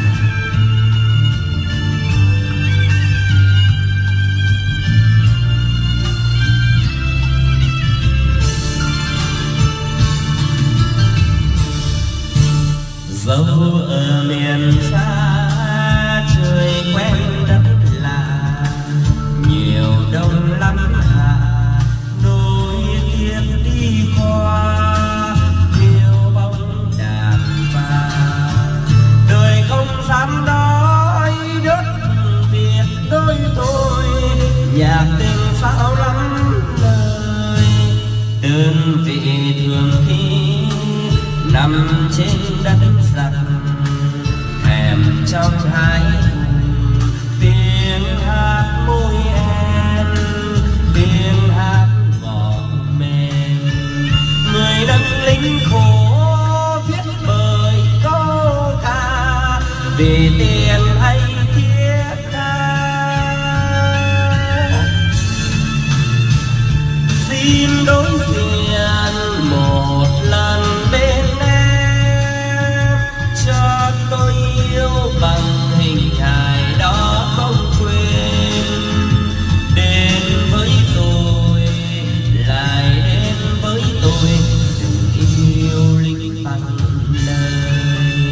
Dẫu ở miền xa trời quen đất lạ, nhiều đông lắm hạ nối tiếp đi qua, nhiều bóng đàn vàng. Đời không dám nói đất Việt đôi tôi, nhạc tình sao lắm lời. Đơn vị thường khi nằm trên đất giặc, thèm trong hai tiếng hát môi em, tiếng hát ngọt mềm. Người nâng lính khổ viết bởi câu ca, vì tiền hay thiết tha. Xin đối diện một lần bên em, cho tôi yêu bằng hình hài đó không quên. Đến với tôi, lại đến với tôi, đừng yêu linh bằng lời.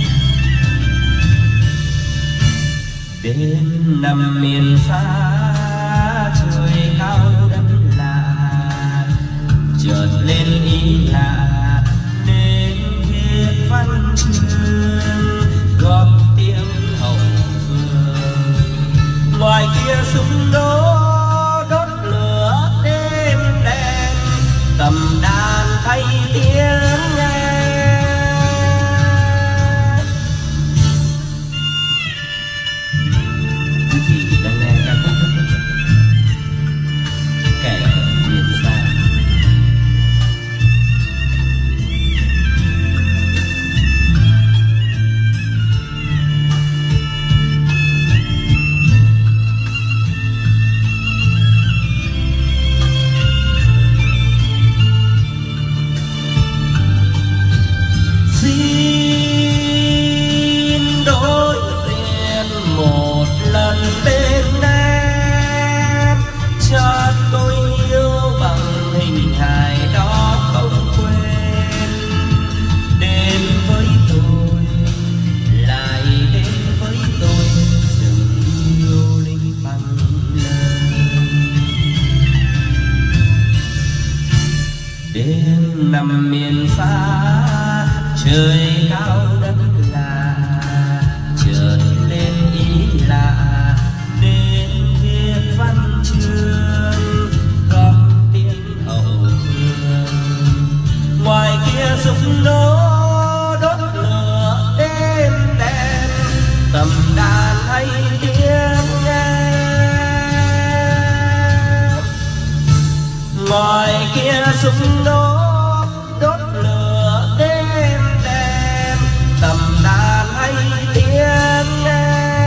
Đến nằm miền xa trời cao đất lạ, chợt lên ý lạ nên viết văn chương góp tiếng hậu phương. Ngoài kia súng nổ đốt lửa đêm đen, cầm đàn thay tiếng nghe. Quý vị đang nghe ca khúc Kẻ miền xa. nằm miền xa trời cao đất lạ, chợt lên ý lạ nên viết văn chương góp tiếng hậu phương. Ngoài kia súng nổ đốt lửa đêm đen, súng nó đốt lửa đêm đêm tầm đàn hay tiếng nghe.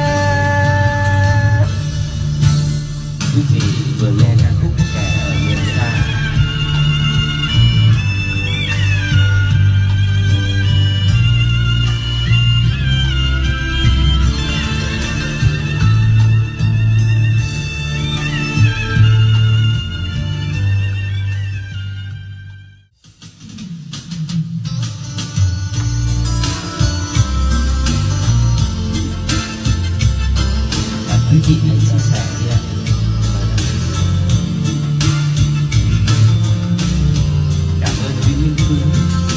Quý vị vừa nghe ca khúc Kẻ ở miền xa. Quý vị hãy chia sẻ nhé. Cảm ơn quý Minh Phương.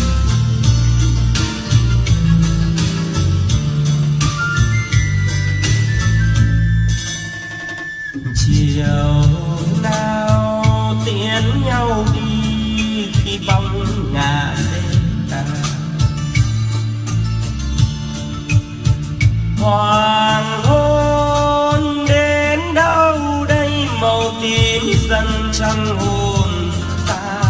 Chiều nào tiễn nhau đi khi bóng ngả lên ta, hoàng hôn đến đâu đây màu tím dần trong hồn ta.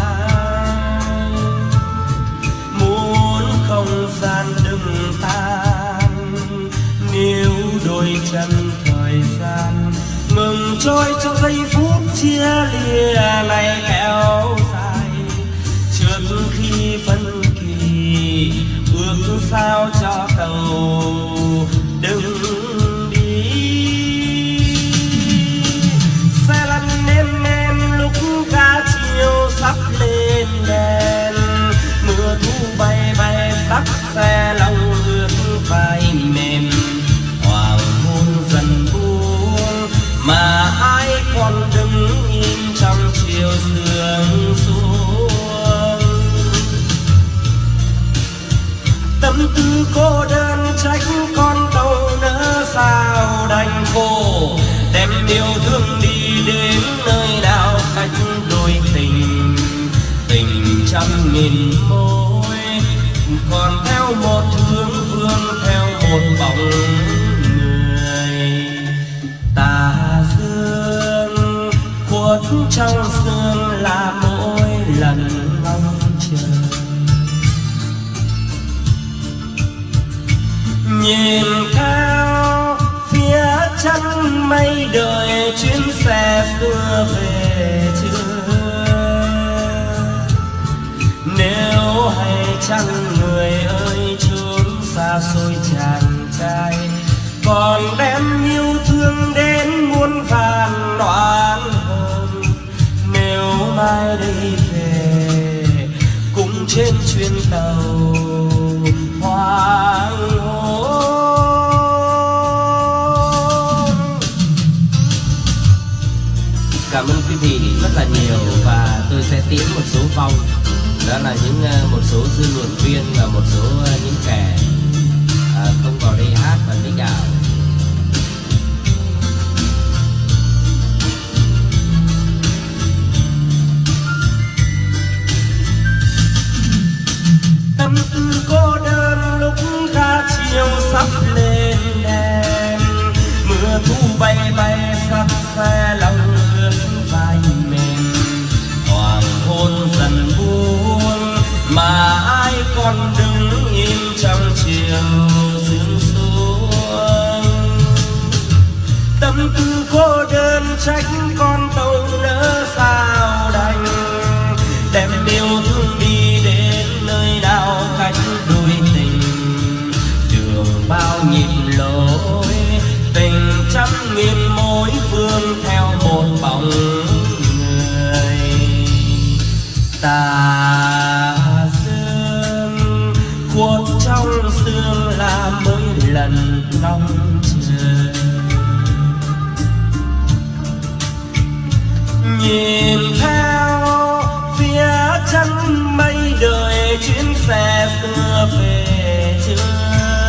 Muốn không gian đừng tan, nếu đôi chân thời gian ngừng trôi cho giây phút chia lìa này kéo dài. Trước khi phân kỳ ước sao cho tàu đừng đi. Xe lăn êm êm lúc ca chiều sắp lên đèn, mưa thu bay bay sắc xe lòng ướt vai mềm. Hoàng hôn dần buông mà ai còn đứng im trong chiều sương xuống. Tâm tư cô đơn trách con tàu nỡ sao đành khổ, đem yêu thương đi đến nơi nào cách đôi tình. Tình trăm nghìn mối còn theo một hướng phương, theo một bóng người. Tà dương khuất trong sương là mỗi lần mong chờ. Nhìn cao phía chân mây đời chuyến xe xưa về chưa. Nếu hay chăng người ơi chốn xa xôi chàng trai, còn đem yêu thương đến muôn vàn oán hờn. Nếu mai đây về cùng trên chuyến tàu hoàng hôn. Cảm ơn quý vị rất là nhiều và tôi sẽ tiễn một số vong. Đó là một số dư luận viên và một số những kẻ không vào đây hát và đi gạo. Tâm tư cô đơn lúc ga chiều sắp lên đèn, mưa thu bay bay sắc xe lòng ướt vai mềm. Hoàng hôn dần buông mà ai còn đứng im trong chiều sương xuống. Tâm tư cô đơn trách con tàu nỡ sao đành, đem yêu thương đi đến nơi nào cách đôi tình. Đường bao nhịp lối tình trăm nghìn mối phương, theo một bóng người. Tà dương khuất trong sương là mỗi lần ngóng chờ. Nhìn theo phía chân mây đời chuyến xe xưa về chưa.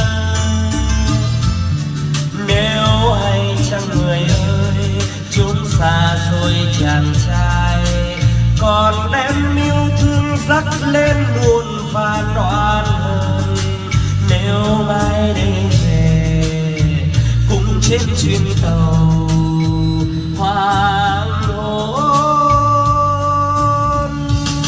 Nếu hay chăng người ơi chốn xa xôi chàng trai, còn đem yêu thương dắt lên muôn vàn oán hờn. Nếu mai đây về cùng trên chuyến tàu hoàng hôn.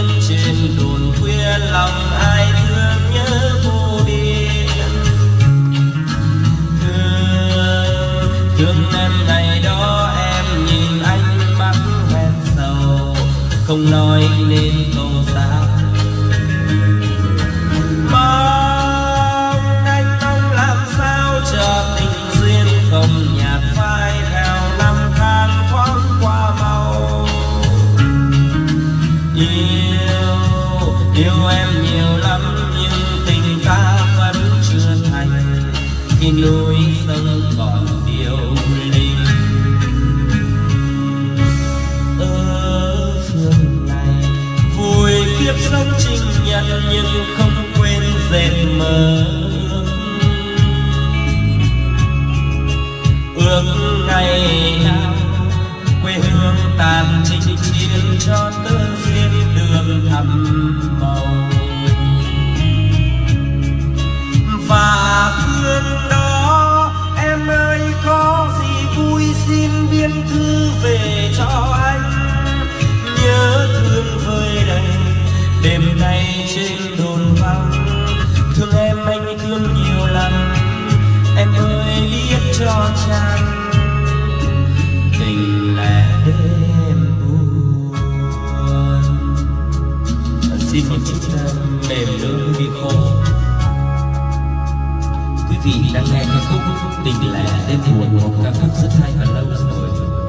miên trên đồn khuya lòng ai thương nhớ vô biên. Thương em ngày đó em nhìn anh mắt hoen sầu, không nói nên câu sao. Mong anh mong làm sao cho tình duyên không nhạt phai theo năm tháng thoáng qua mau. Yêu em nhiều lắm nhưng tình ta vẫn chưa thành, khi núi sông còn điêu linh. Ở phương này vui kiếp sống trinh nhân nhưng không quên dệt mơ. Ước ngày nào quê hương tàn chinh chiến cho tơ duyên đường thắm màu. Và phương đó em ơi có gì vui xin biên thư về cho anh. Nhớ thương vơi đầy đêm nay trên đồn vắng. Thương em anh thương nhiều lắm, em ơi biết cho chăng tình lẻ đêm buồn. Xin một chút mềm lưỡi vì khô. Quý vị đang nghe ca khúc Tình Lẻ Đêm Buồn, một ca khúc rất hay và lâu rồi.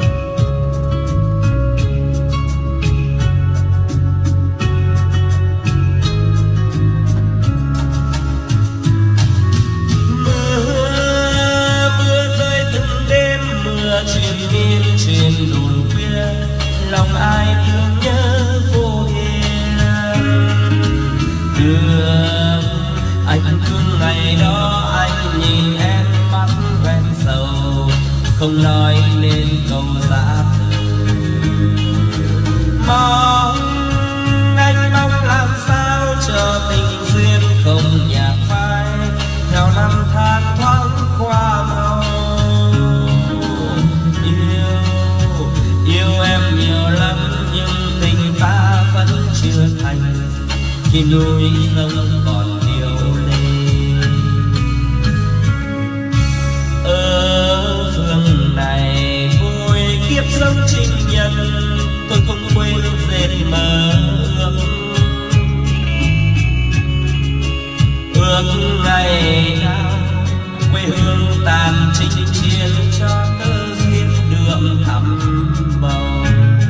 Mưa rơi từng đêm, mưa truyền miên trên đồn khuya, lòng ai thương nhớ vô biên. Thương anh thương ngày đó anh nhìn em mắt hoen sầu, không nói nên câu giã từ. Mong anh mong làm sao cho tình duyên không nhạt phai theo năm tháng thoáng qua mau. Yêu em nhiều lắm nhưng tình ta vẫn chưa thành, khi núi sông còn điêu linh. Ở phương này vui kiếp sống trinh nhân, tôi không quên dệt mơ. Ước ngày nào quê hương tàn chinh chiến cho tơ duyên đường thắm màu.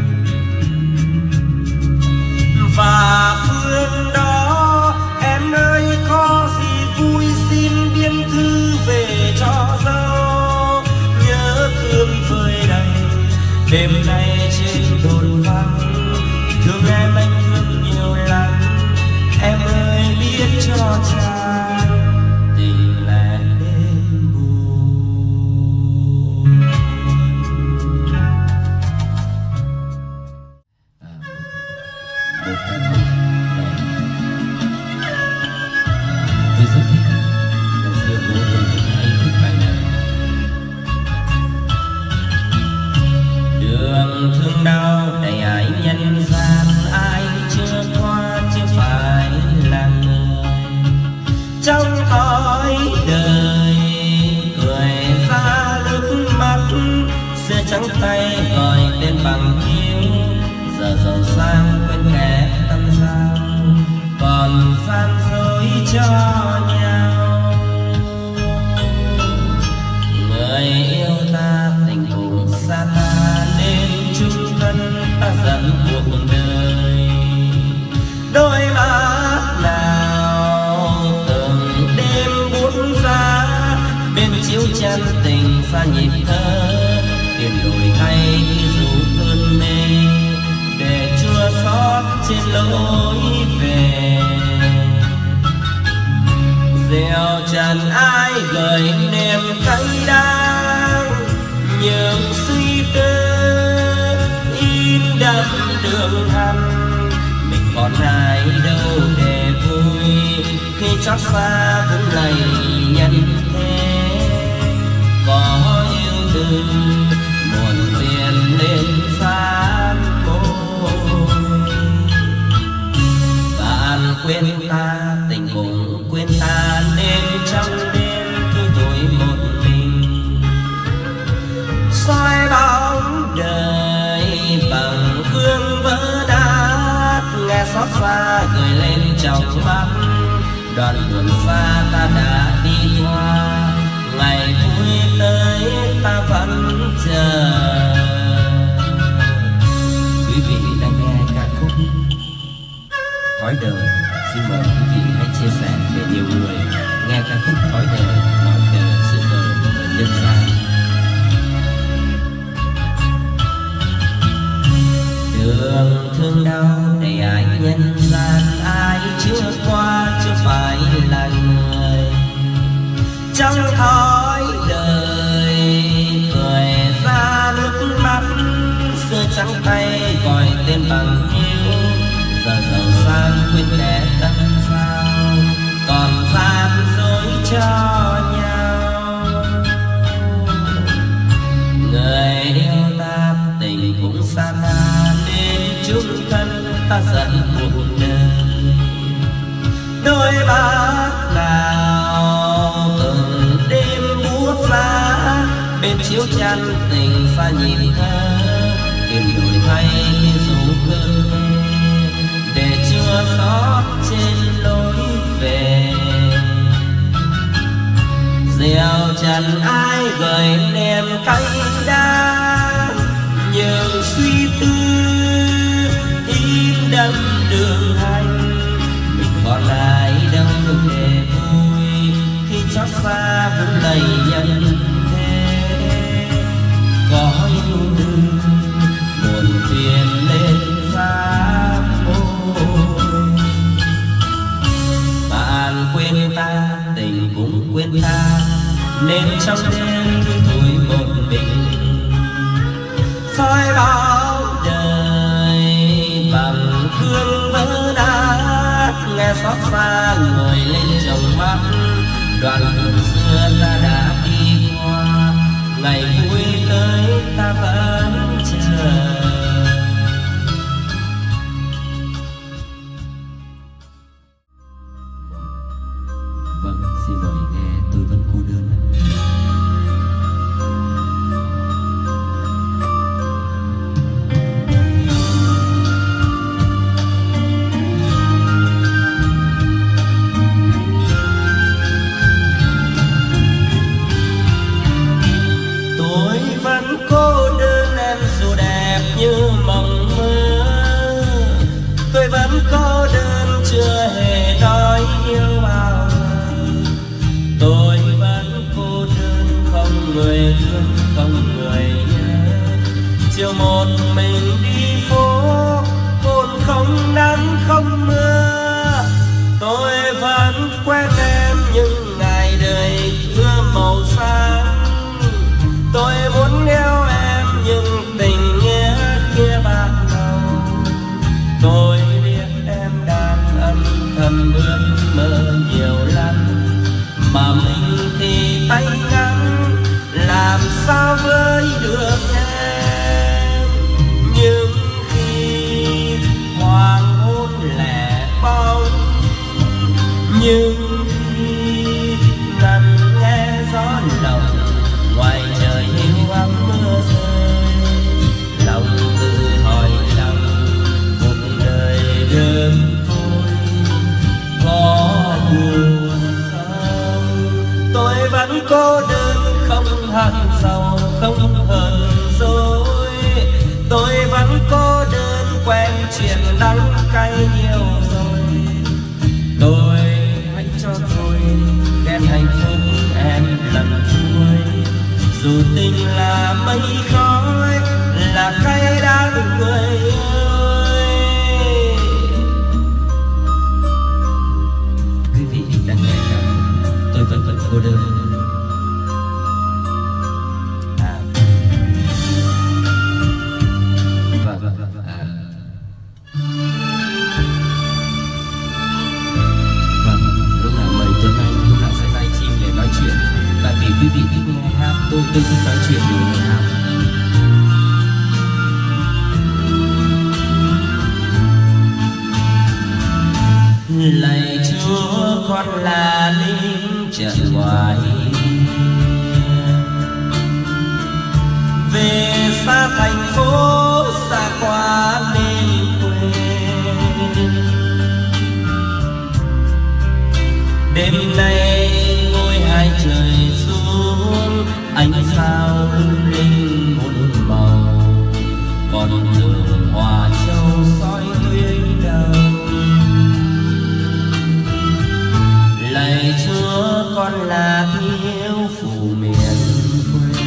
Và phương đó em ơi có gì vui xin biên thư về cho dâu. Nhớ thương vơi đầy đêm nay trên đồn vắng. Thương em anh thương nhiều lắm, em ơi biết cho chăng tình lẻ đêm buồn. Một ca khúc tôi rất thích. Ngày xưa bố tôi hay thích bài này. Đường thương đau đầy ái nhân gian, ai chưa qua chưa phải là người. Trong cõi đời cười ra nước mắt, xưa trắng tay gọi tên bằng yêu. Giờ giàu sang quên kẻ tâm giao, còn gian dối cho nhau. Người yêu ta tình cùng xa ta nên chung thân ta dẫn cuộc đời. Đôi mắt nào từng đêm buốt giá, bên chiếu chân tình xa nhịp thơ. Tiền đổi thay khi dù cơn mê, để chua xót trên lối về. Gieo trần ai gửi niềm cay đắng, những suy tư in đậm đường hằn. Mình còn ai đâu để vui khi chót xa vững lầy nhân thế. Có yêu thương muộn phiền lên san môi, quên ta, tình cũng quên ta, nên trong đêm tôi một mình soi bóng đời bằng gương vỡ nát, nghe xót xa gửi lên trong mắt. Đoạn đường xa ta đã đi qua, ngày vui tới ta vẫn chờ. Quý vị đang nghe ca khúc Thói Đời. Xin mời quý vị hãy chia sẻ để nhiều người nghe ca khúc Thói Đời nói về sự đời của nhân gian. Đường thương đau để ai nhân gian, ai chưa qua chưa phải là người. Trong thói đời cười ra nước mắt, xưa trắng tay gọi tên bằng yêu, giờ giàu sang quên kẻ tâm sao, còn gian dối cho nhau. Người yêu ta tình cũng xa na, nên chung thân ta giận cuộc đời. Đôi bác nào từng đêm buốt giá, bên chiếu chăn tình xa nhìn thơ, tìm đổi thay dù cơn mê, để chưa xót trên lối về. Gieo trần ai gửi niềm cay đắng, nhưng suy tư im đâm đường hành. Mình còn ai đâu để vui, khi chót xa vẫn lầy nhân thế. Có yêu đương buồn phiền lên xa môi, bạn quên ta tình cũng quên ta, nên trong đêm thôi một mình soi bóng đời bằng gương vỡ nát, nghe xót xa ngồi lên trong mắt. Đoạn đường xưa ta đã đi qua, ngày vui tới ta vẫn chờ. Vâng, xin mời nghe Tôi Vẫn Cô Đơn. Tôi vẫn cô đơn em dù đẹp như mộng mơ, tôi vẫn cô đơn chưa hề nói yêu bao giờ. Tôi vẫn cô đơn không người thương không người nhớ, chiều một mình đi phố hồn không nắng không mưa. Tôi vẫn quen em những ngày đời thưa màu sáng, tôi muốn yêu em nhưng tình nghĩa kia ban đầu. Tôi biết em đang âm thầm ước mơ nhiều lắm, mà mình thì tay ngắn làm sao với được em. Nhưng khi hoàng hôn lẻ bóng, nhưng khi nằm nghe gió lộng, ngoài trời hiu ắng mưa rơi, lòng tự hỏi rằng cuộc đời đơn côi có buồn không. Tôi vẫn cô đơn không hằn sầu không hờn dỗi, tôi vẫn cô đơn quen chuyện đắng cay nhiều rồi. Tôi hãy cho tôi khen hạnh phúc em lần cuối, dù tình là mây khói là cay đắng người ơi. Quý vị đang nghe ca Tôi Vẫn Cô Đơn. Lúc nào mời Tuấn Anh, lúc nào sẽ livestream để nói chuyện, tại vì quý vị thích nghe hát, tôi thích nói chuyện để nghe hát. Lạy Chúa, con là lính trận ngoài về xa thành phố, xa quá nên quên. Đêm nay ngôi hai trời xuống, ánh sao lung linh muôn màu, còn đường hòa châu soi tuyến đầu. Lạy Chúa, con là thiếu phụ miền quê,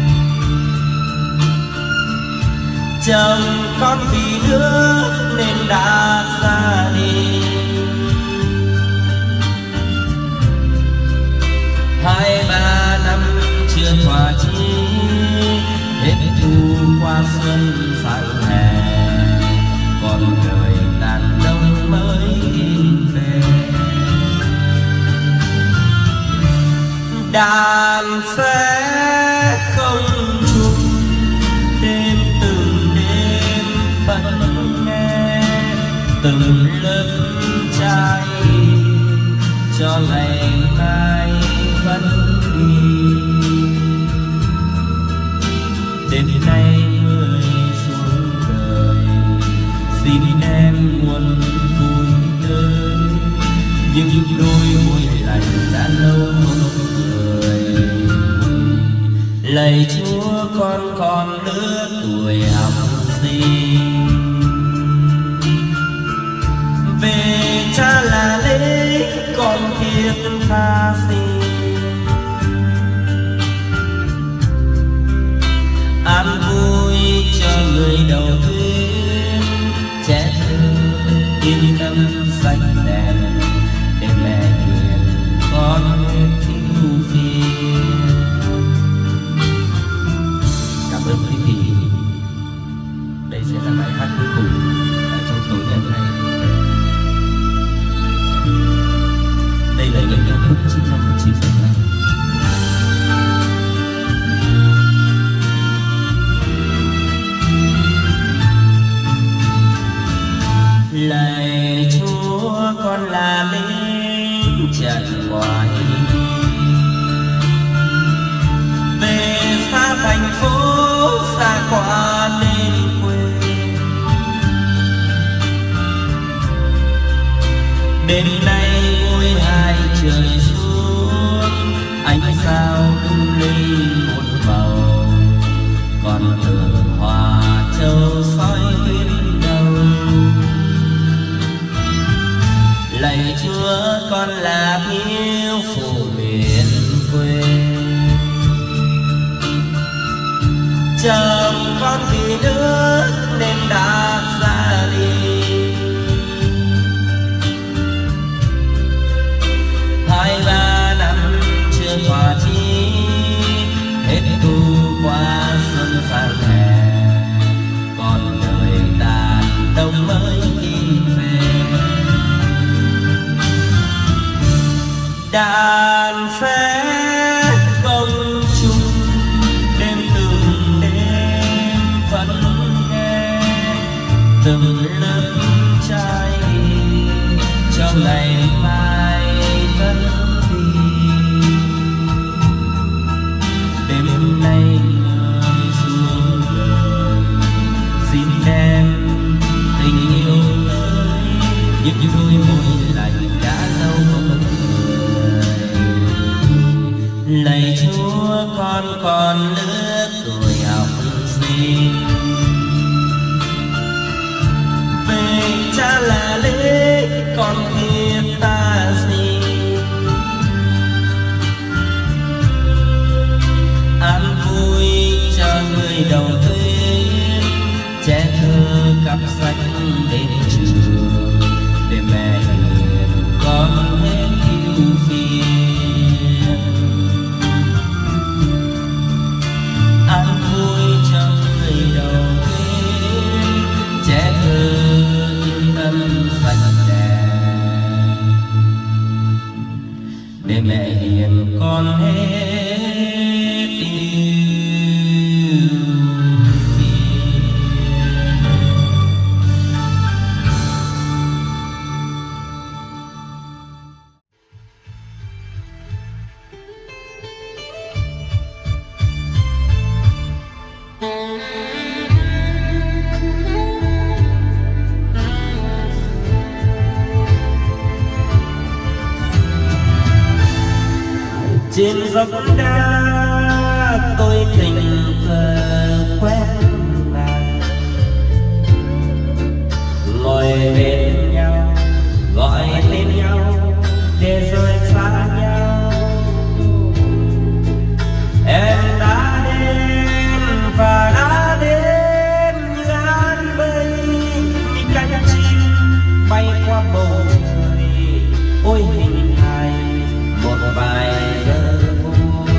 chồng con vì nước nên đã ra đi. 2-3 năm chưa thỏa chí, hết thu qua xuân sang hè, còn đời đàn đông mới in về. Đàn sẽ không chúc đêm từng đêm vẫn nghe, từng lớp trái cho ngày mai vẫn đi. Đêm nay người xuống đời, xin đem nguồn vui tới, những đôi môi lành đã lâu không cười. Lạy Chúa, con còn lứa tuổi học sinh, về cha là lễ con thiết tha sinh. An vui cho người đầu tuyến, trẻ thơ yên tâm xanh đèn, để mẹ hiền con hết thiếu phiền. Cảm ơn quý vị. Đây sẽ là bài hát cuối cùng trong tối ngày hôm nay. Đây là những ca khúc sinh năm 1975. Lạy Chúa, con là lính trận ngoài về xa thành phố, xa quá nên quê. Đêm nay ngôi hai trời xuống, ánh sao lung linh một màu, còn đường hòa châu soi tuyến đầu. Lạy Chúa, con là thiếu phụ miền quê, chồng con vì nước nên đã ra đi. 2-3 năm chưa thỏa chí, hết thu qua xuân sang hè, còn đời đàn đông mới đi về. Đàn sẽ công chung đêm từng đêm vẫn nghe, từng lớp trái cho ngày mai vẫn đi. Đêm nay người xuống đời, xin đem tình yêu tới, những đôi môi lành đã lâu không cười. Lạy Chúa, con còn lứa tuổi học sinh, về cha là lễ con thiết ta sinh. An vui cho người đầu tuyến, trẻ thơ cặp sách đến trường, để mẹ hiền con hết yêu phiền. An vui cho người đầu tuyến, trẻ thơ yên tâm xanh đèn, để mẹ hiền con hết yêu. trên dốc đá tôi tình cờ quen nàng, ngồi bên nhau gọi tên nhau để rồi xa nhau. Em đã đến và đã đến như áng mây, như cánh chim bay qua bầu trời. Ôi hình hài một vài giờ vui,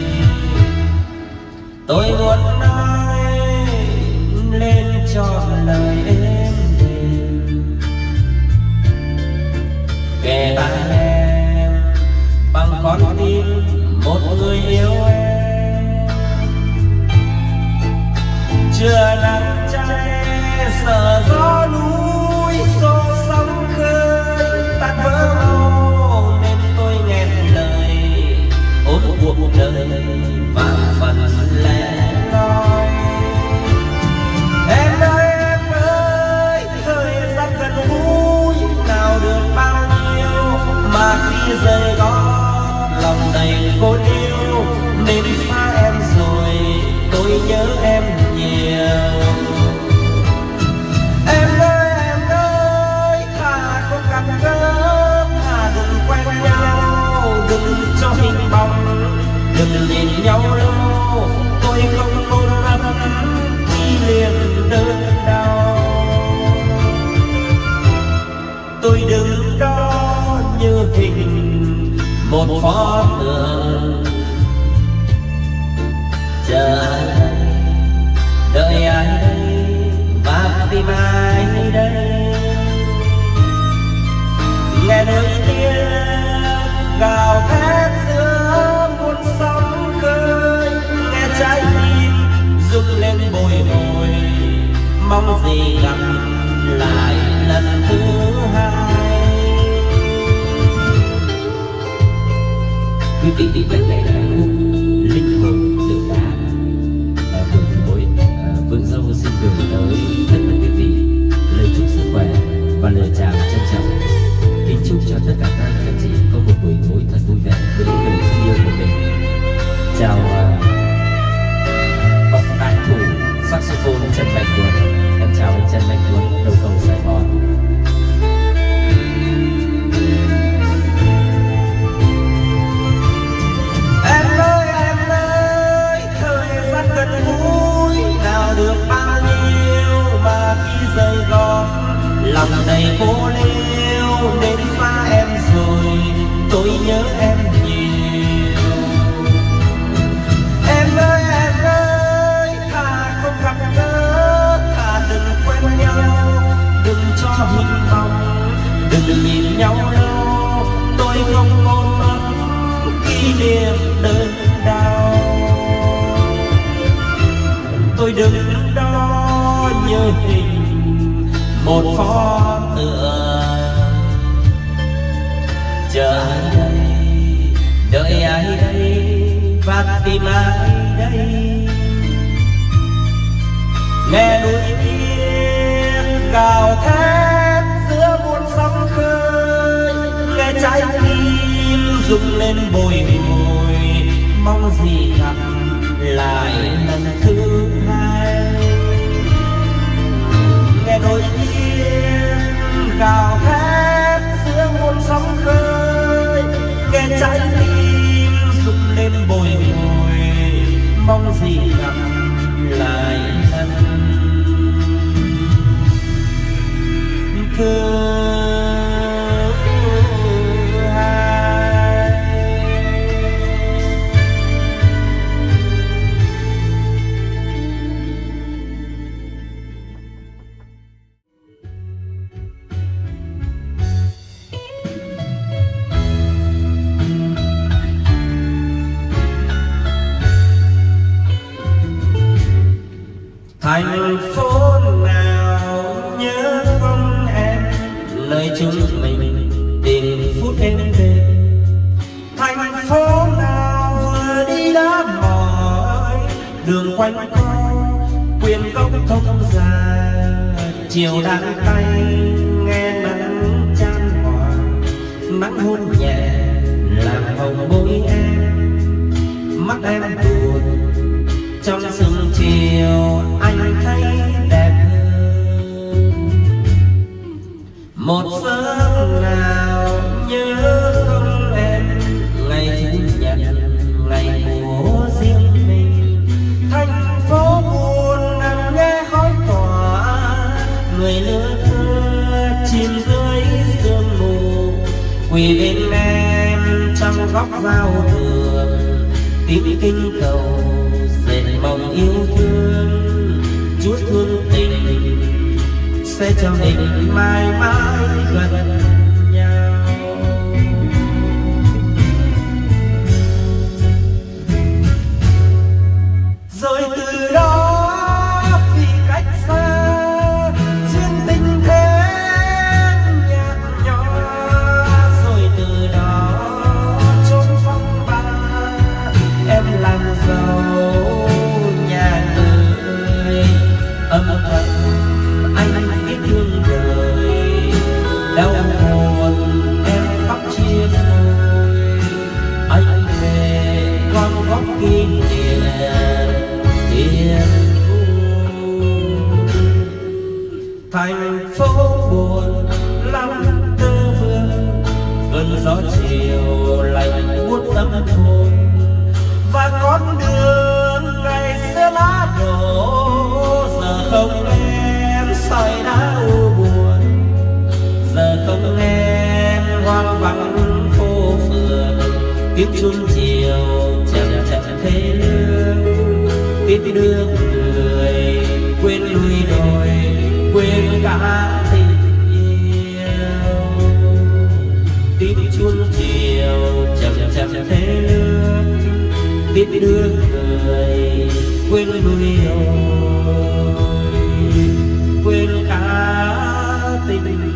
tôi muốn nói lên trọn lời êm đềm, kể tai em bằng con tim một người yêu em. Chưa nắng cháy sợ gió núi xô sóng khơi tan vỡ màu, nên tôi nghẹn lời ôm cuộc đời vạn phần lẻ loi. Em ơi thời gian gần gũi nào được bao nhiêu, mà khi rời gót lòng đầy cô yêu, nên xa em rồi tôi nhớ em nhiều. Em ơi thà không gặp gỡ, thà đừng quen nhau, đừng cho hình bóng, đừng nhìn nhau lâu. Tôi không ôn ấp khi liền đớn đau, tôi đứng đó như hình một pho tượng, chờ ai đây, đợi ai đây, và tìm ai đây. Nghe đôi tiếng gào thét giữa muôn sóng khơi, nghe trái tim rung lên bồi hồi, mong gì gặp lại lần thứ hai. Quý vị đi bên đây là khúc Linh Hồn Tượng Đá. Vượng Dâu xin gửi tới tất cả quý vị lời chúc sức khỏe và lời chào trân trọng, kính chúc cho tất cả các anh chị có một buổi tối thật vui vẻ với những người thân yêu của mình. Chào bậc đại thủ saxophone Trần Mạnh Tuấn. Em chào anh Trần Mạnh Tuấn, đầu cầu Sài Gòn. Em ơi thời gian gần gũi nào được bao nhiêu, mà khi rời gót lòng đầy cô liêu, nên xa em rồi tôi nhớ em nhiều. Em ơi thà không gặp gỡ, thà đừng quen nhau, đừng cho hình bóng, đừng nhìn nhau lâu. Tôi không ôm ấp kỷ niệm đớn đau, tôi đứng đó như hình một pho tượng, chờ ai đây, đợi ai đây, và tìm ai đây. Nghe đôi tiếng gào thét giữa muôn sóng khơi, nghe trái tim rung lên bồi hồi, mong gì gặp lại lần thứ hai. Nghe đôi tiếng gào thét giữa muôn sóng khơi, nghe trái tim rung lên bồi hồi, mong gì gặp lại lần thứ hai. Thành phố nào nhớ không em, nơi chúng mình tìm phút êm đềm. Thành phố nào vừa đi đã mỏi, đường quanh co quyền góc thông dài, chiều đang tay nghe nắng chan hòa, nắng hôn nhẹ làm hồng môi em, mắt em buồn trong sương chiều anh thấy đẹp hơn. Một sớm nào nhớ không em, ngày chủ nhật ngày của riêng mình, thành phố buồn nằm nghe khói tỏa, người lứa thưa chìm dưới sương mù, quỳ bên em trong góc giao thừa, tiếng kinh cầu dệt mộng yêu thương. Chúa thương tình sẽ cho mình mãi mãi gần nhau. Rồi từ đó vì cách xa duyên tình thế nhạt nhòa, rồi từ đó trốn phong ba em làm dâu nhà người. Âm thầm anh biết thương đời, đau buồn em khóc chia phôi. Anh về con góc kỷ niệm thiên thu. Thành phố buồn lắm tơ vương, cơn gió chiều lạnh buốt tâm hồn, và con đường ngày xưa lá đổ giờ không em soi đã u buồn. Giờ không em hoang vắng phố phường, tiếng chuông chiều chậm chậm thế lương. Biết đưa người quên núi đồi, quên cả tình yêu. Tiếng chuông chiều chậm chậm thế lương, biết đưa người quên núi đồi, quên cả tình yêu.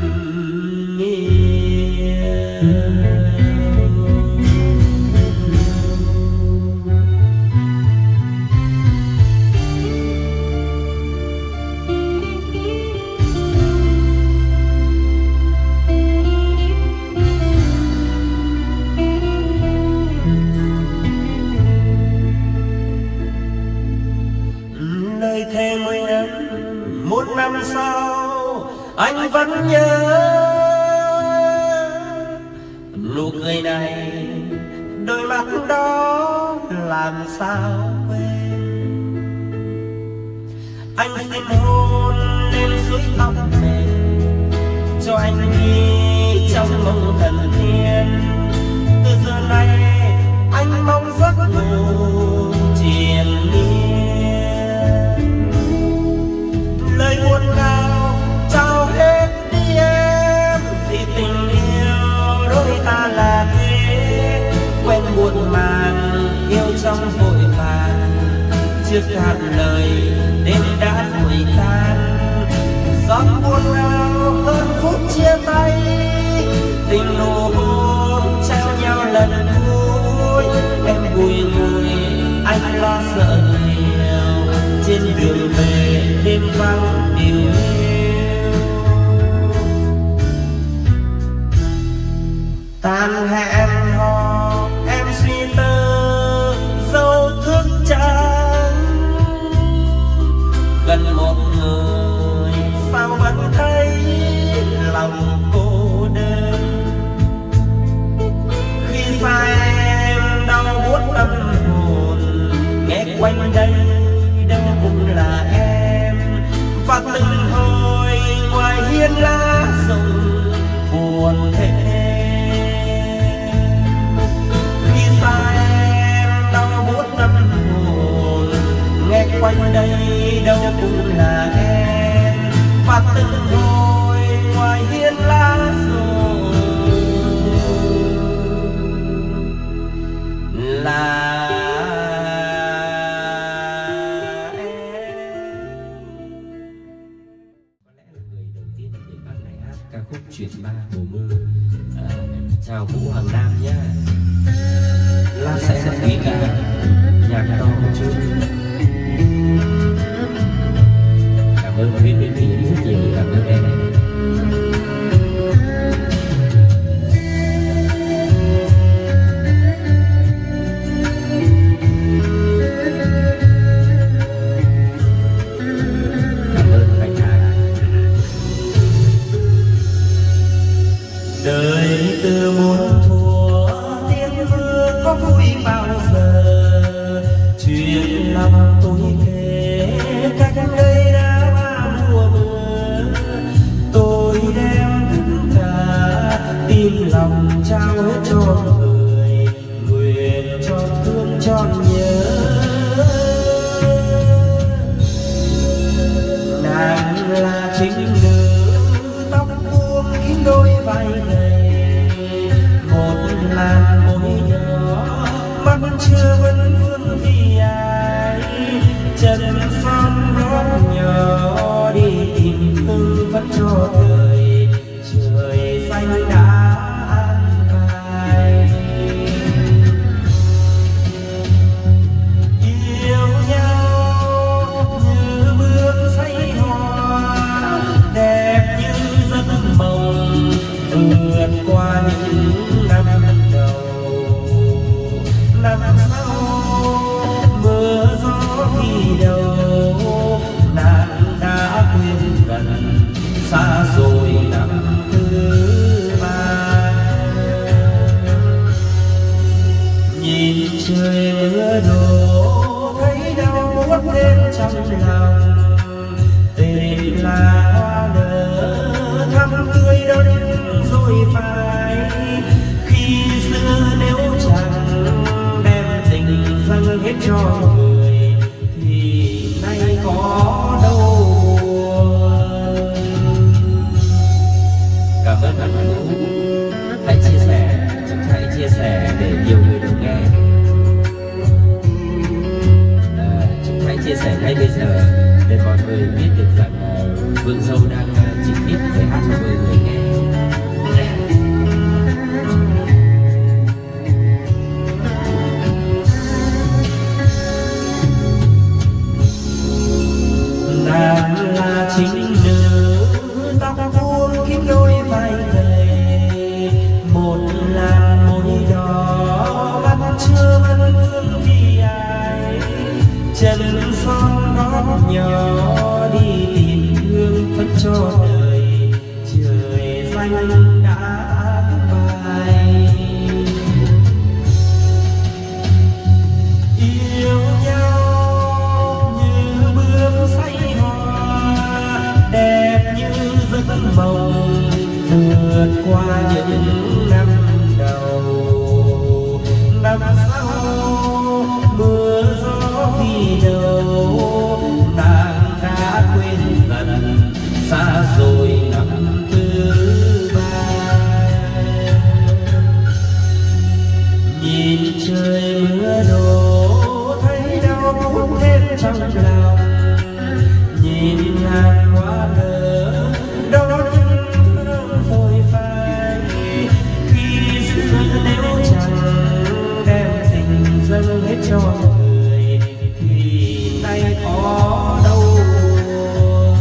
Lời thề 10 năm, 1 năm sau anh vẫn nhớ nụ cười này, đôi mắt đó làm sao quên. Anh xin hôn lên suối tóc mềm, cho anh đi trong mộng thần tiên. Từ giờ này anh mong giấc ngủ triền miên. Lời buồn nào trao hết đi em, vì tình yêu đôi ta là thế. Quen buồn màng yêu trong vội vàng, chưa cạn lời đêm đã vội tan. Giọt buồn nào hơn phút chia tay, tình nụ hôn trao nhau lần cuối. Em bùi ngùi anh lo sợ nhiều, trên đường về đêm vắng điều yêu. Tan hẹn hò em suy tư dấu thức trắng, gần một người sao vẫn thấy lòng cô đơn. Khi xa em đau buốt tâm hồn, nghe quanh đây đâu cũng là em. Và từng hồi ngoài hiên lá rụng buồn thêm. Khi xa em đau buốt tâm hồn, nghe quanh đây đâu cũng là em. Và từng hồi ngoài hiên lá rụng là ca khúc Chuyện Ba Mùa Mưa. Chào Vũ Hoàng Nam nhé. Lan sẽ rất quý ca nhạc to một chút. Cảm ơn Viên Nguyễn Mỹ rất nhiều, cảm ơn em. đời từ muôn thuở tiếng mưa có vui bao giờ, chuyện lòng tôi kể cách đây đã ba mùa mưa. Tôi đem tất cả tim lòng trao hết cho người, nguyện cho thương trọn nhớ. Nàng là chính nữ tóc buông kín đôi vai gầy, một làn môi nhỏ mắt chưa vẫn vương vì ai. Chân son gót nhỏ đi tìm hương vất cho đời, trời xanh đã an bài. Yêu nhau như bước say hoa, đẹp như giấc mộng vượt qua những năm đầu. Năm sau mưa gió khi đâu, nàng đã quên gần xa rồi năm thứ ba. Nhìn trời mưa đổ thấy đau buốt lên trong lòng, tên là hoa nở thắm tươi đón rồi phai. Khi xưa nếu chẳng đem tình dâng hết cho người thì nay có đâu buồn. Cảm ơn bạn Vũ. Hãy chia sẻ, hãy chia sẻ để nhiều người được nghe. Hãy chia sẻ ngay bây giờ để mọi người biết được rằng Vương Dâu đang trực tiếp để hát cho mọi người nghe. Nàng là chính nữ tóc buông kín đôi vai gầy, một làn môi đỏ mắt chưa vẫn vương vì ai. Chân son gót nhỏ đi tìm hương phất cho đời, trời xanh đã an bài. Yêu nhau như bước say hoa, đẹp như giấc mộng vượt qua những năm đầu. Năm sau mưa gió vì đâu, nàng đã quên dần xa rồi năm thứ ba. Nhìn trời mưa đổ thấy đau buốt lên trong lòng, nhìn ngàn hoa nở đó những thương phôi phai. Khi xưa nếu chẳng đem tình dâng hết cho người thì nay có đâu buồn.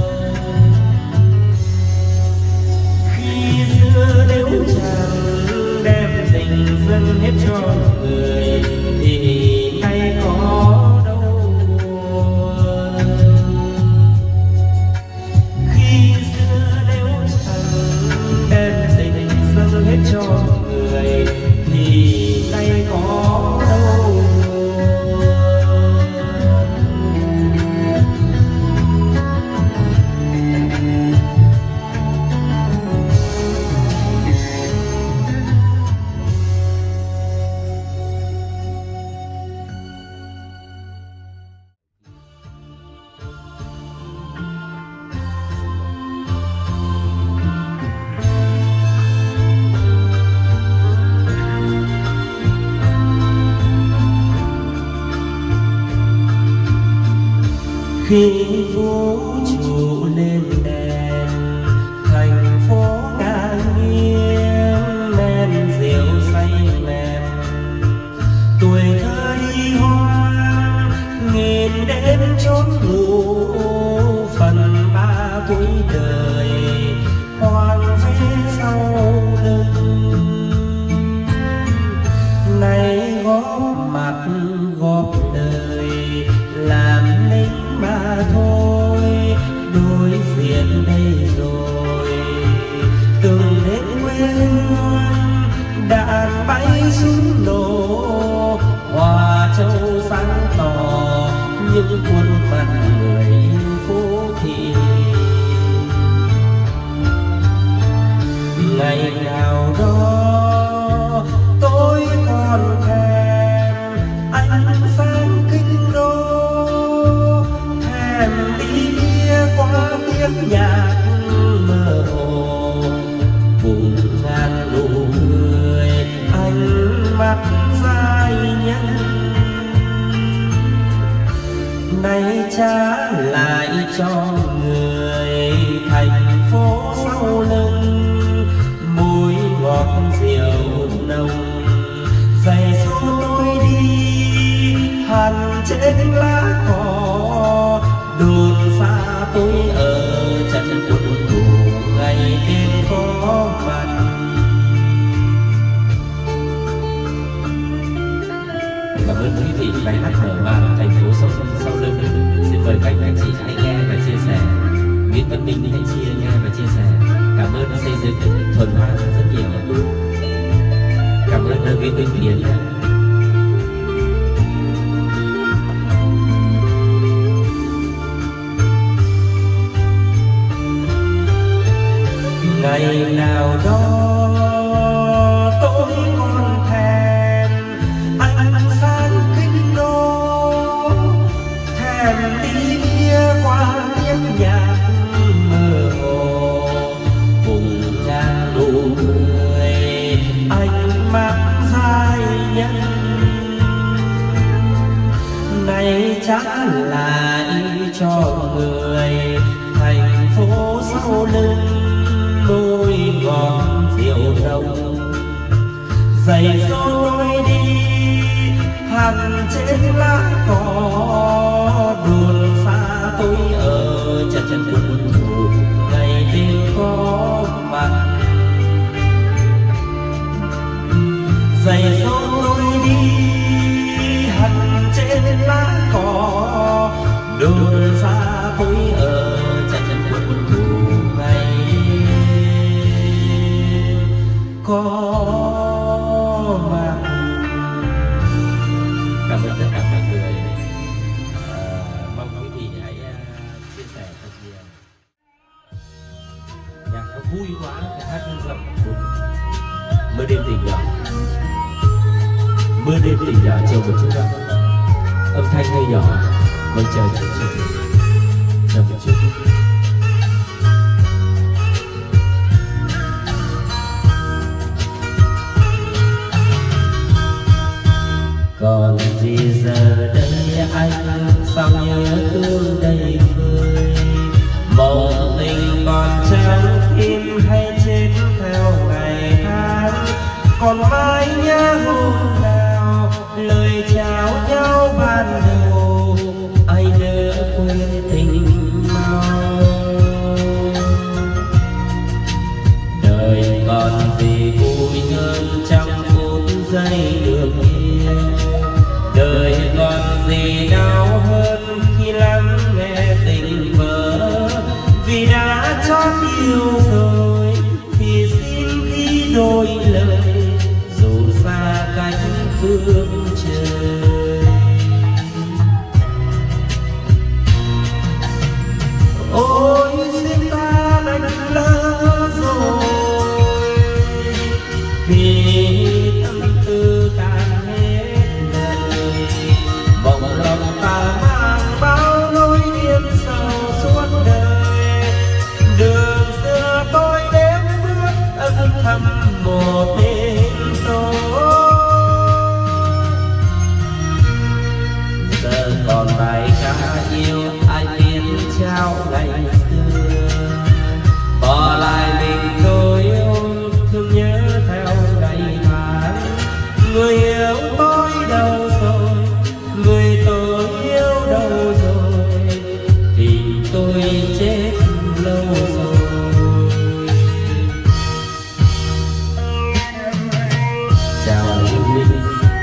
Khi xưa nếu chẳng đem tình dâng hết cho người thì nay có đâu buồn. Khi xưa nếu chẳng đem tình dâng hết cho người thì nay có đâu buồn. Khi vũ trụ lên đèn, thành phố ngang nghiêng men rượu say mềm. Tuổi thơ đi hoang nghìn đêm chốn ngủ, phần ba cuối đời hoang phế sau lưng. Nay góp mặt góp đời làm lính mà thôi, đối diện rượu nồng. Giày số tôi đi hằn trên lá cỏ, đường xa tôi ở chân quân thủ ngày đêm có mặt. Cảm ơn quý vị bài hát mở màn thành phố sau lưng. Xin mời các anh chị hãy nghe và chia sẻ. Nguyễn Văn Minh hãy nghe và chia sẻ. Cảm ơn xây dựng Thuần Hoa rất nhiều. Cảm ơn đơn vị Vinh Tiến. Ngày nào đó tôi còn thèm anh sang kinh đô, thèm đi bia qua tiếng nhạc mơ hồ, cùng ngang nụ cười anh mang giai nhân. Này trả lại cho người thành phố sau lưng môi ngọt rượu nồng. Giày số tôi đi hằn trên lá cỏ, đường xa tôi ở chân quân thủ ngày đêm có mặt. Giày số tôi đi hằn trên lá cỏ, đường xa tôi ở chân quân thủ ngày có mặt. Cảm ơn tất cả mọi người. Mong quý vị hãy chia sẻ thật nhiều. Nhạc nó vui quá, phải hát lên giọng buồn. Mưa đêm tình nhỏ, mưa đêm tình nhỏ chiều một chút đâu. Âm thanh hơi nhỏ, còn chờ một chút. Còn gì giờ đây anh sao nhớ thương đầy vơi, mộng tình còn trong tim hay chết theo ngày tháng. Còn mãi nhớ hôm nào lời chào nhau ban đầu, ai đỡ quên tình mau. Đời còn gì vui hơn trong phút giây được yêu, đời còn gì đau hơn khi lắng nghe tình vỡ. Vì đã chót yêu rồi thì xin ghi đôi lời, dù xa cách phương trời. Ôi xin ta đành lỡ rồi, vì tâm tư càng hết đời. Bỗng lòng ta mang bao nỗi niềm sầu suốt đời, đường xưa tôi đếm bước âm thầm một mình tôi. Giờ còn bài ca yêu ai viết trao ngày xưa, bỏ lại mình tôi ôm thương nhớ theo ngày tháng. Người yêu tôi đâu rồi, người tôi yêu đâu rồi, thì tôi chết lâu rồi. Chào Linh Linh.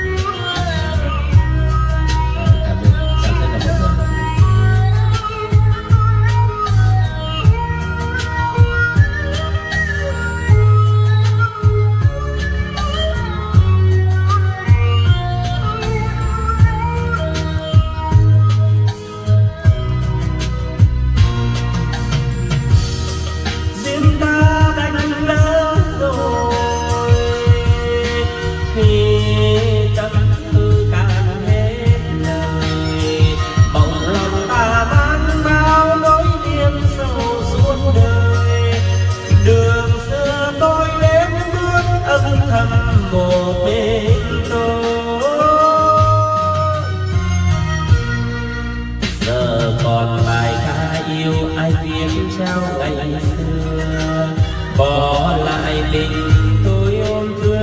Cảm ơn, chào tất cả mọi người. Riêng ta đành lỡ rồi, khi tâm tư càng hết lời. Bỗng lòng ta mang bao nỗi niềm sâu suốt đời, đường xưa tôi đếm bước âm thầm một mình tôi. Giờ còn bài ca yêu ai viết trao ngày xưa, bỏ lại tình tôi ôm thương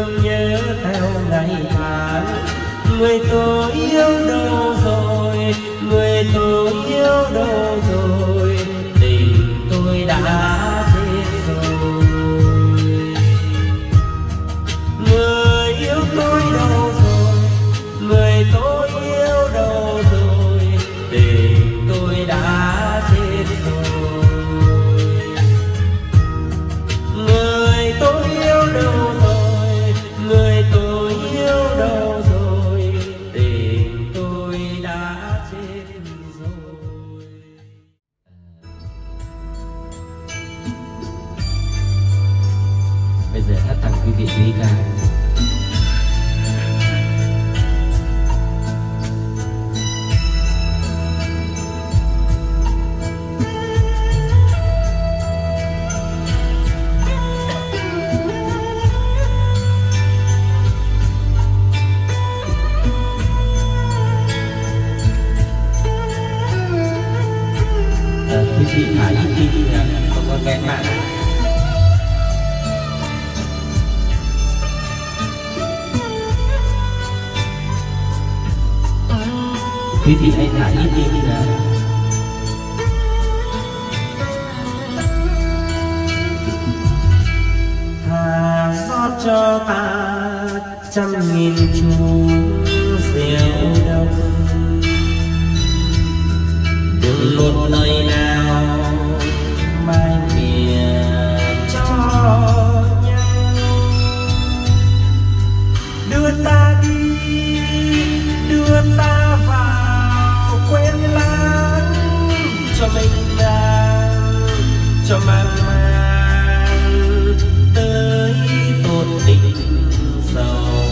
quý vị hãy thả ít đi nào. Thả rót cho ta trăm nghìn chú rượu đông, đừng một lời nào mai miệng cho nhau. Đưa ta đi, đưa ta vào quên lãng, cho mình đang cho mang mang tới tột tình sầu.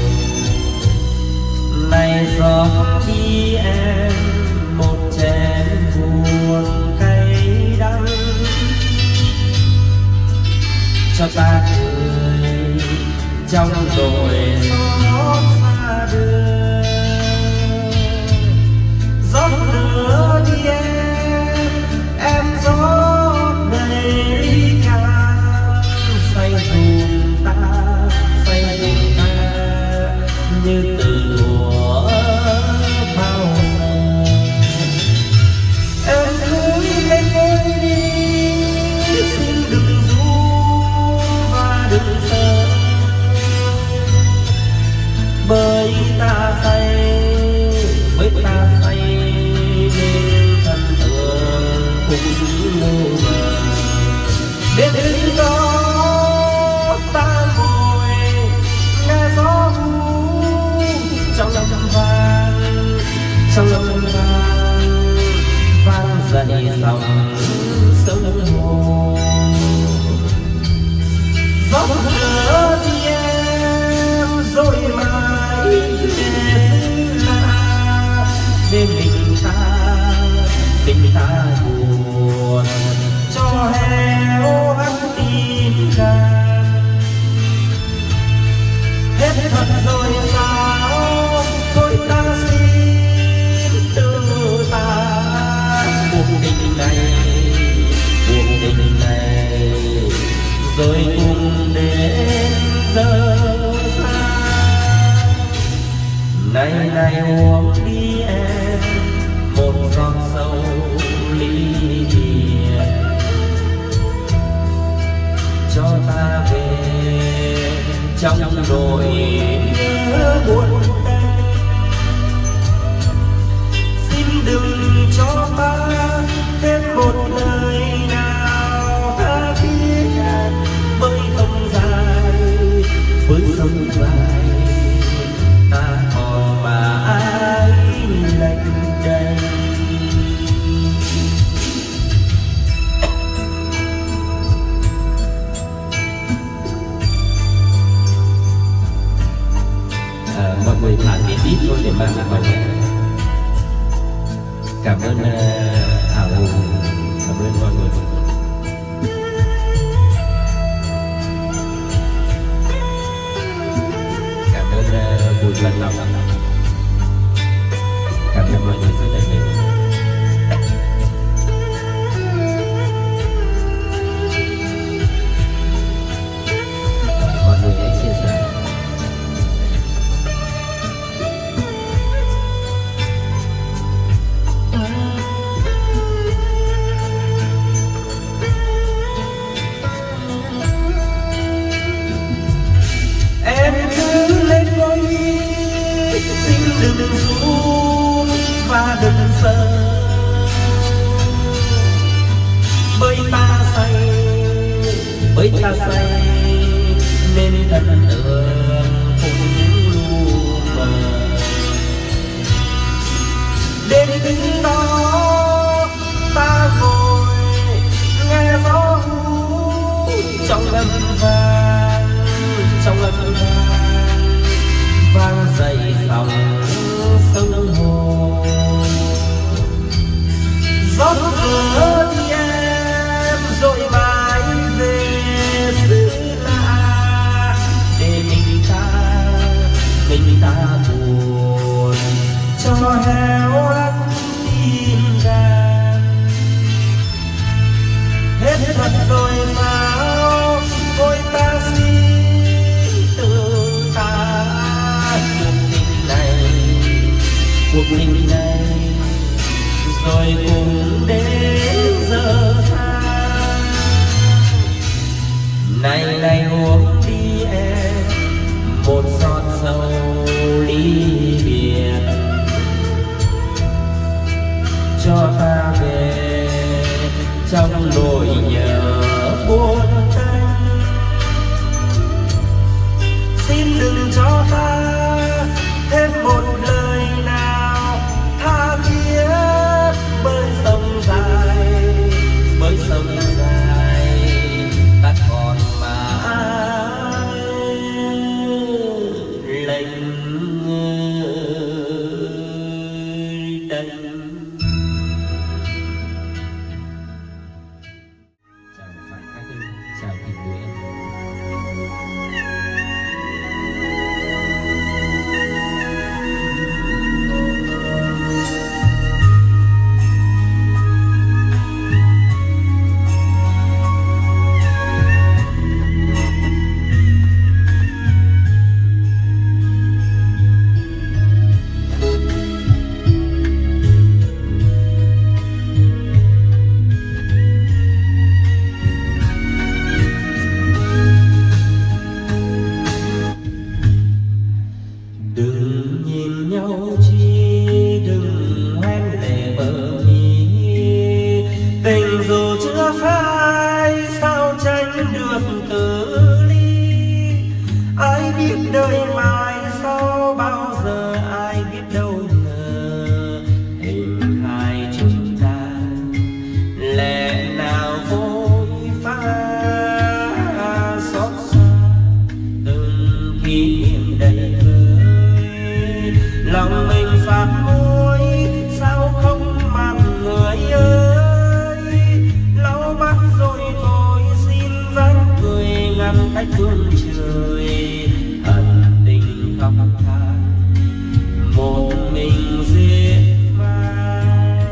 Này gió đi em một chén buồn cay đắng, cho ta cười trong đồi xót xa đường. Rót nữa đi em rót đầy ly cạn, say dùm ta như từ thuở bao giờ. Em hỡi lên ngôi đi, xin đừng ru và đừng sợ, bởi ta say nên thân thương cũng ngu mờ. Đến đứng đó ta ngồi nghe gió hú trong lòng vang, vang dậy dòng sông hồ. Gió lửa đi em rồi mãi về xứ lạ, để mình ta buồn cho héo hắt tim gan. Hết thật rồi sao, thôi ta xin từ ta. Cuộc tình này rồi cùng đến giờ xa. Này uống đi em một giọt sâu ly biệt, cho ta về trong nỗi nhớ buồn tênh. Xin đừng cho ta thêm một lời nào tha thiết, bởi sông dài ta còn mãi lạnh đênh. Mọi người thả cái ít thôi để mang lại bài nhạc. Cảm ơn Hảo Hùng, cảm ơn mọi người. Cảm ơn Bùi Văn Ngọc, cảm ơn mọi người rất là nhiều. Mọi người hãy chia sẻ. Đừng ru và đừng sợ, bởi ta say nên thần tượng cũng lu mờ. Đến đứng đó ta ngồi nghe gió hú trong âm vang, vang dậy dòng sông hồ. Rót cửa đi em rồi mãi về xứ lạ, để mình ta buồn cho héo hắt tim gan. Hết thật rồi sao, thôi ta xin từ ta. Cuộc tình này đời mai sau bao giờ ai biết đâu ngờ hình hài chúng ta lẽ nào vội vã xót xa từng kỷ niệm đầy vơi lòng mình phạt môi sao không mặn người ơi lau mắt rồi thôi xin dáng cười ngăn cách phương trời ẩn tình khóc than một mình riêng mang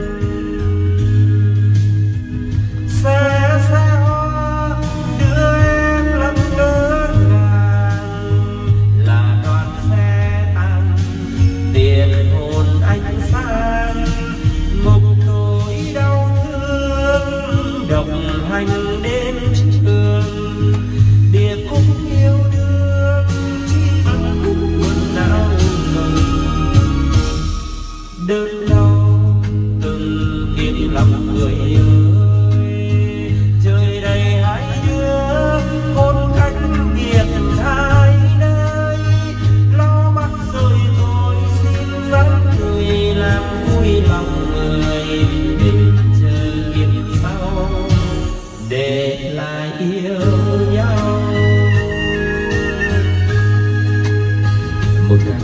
xe hoa đưa em lẫn ngỡ ngàng là đoàn xe tăng tiền hồn anh sang ngục nỗi đau thương độc hành đến trường địa khúc yêu đương chỉ bằng khúc quần áo mừng đơn đau từng tiếng lòng người ơi trời đầy hai đứa khôn cách biệt hai nơi lo mắt rồi thôi xin dáng cười làm vui lòng người mình chờ kiếp sau để lại yêu nhau một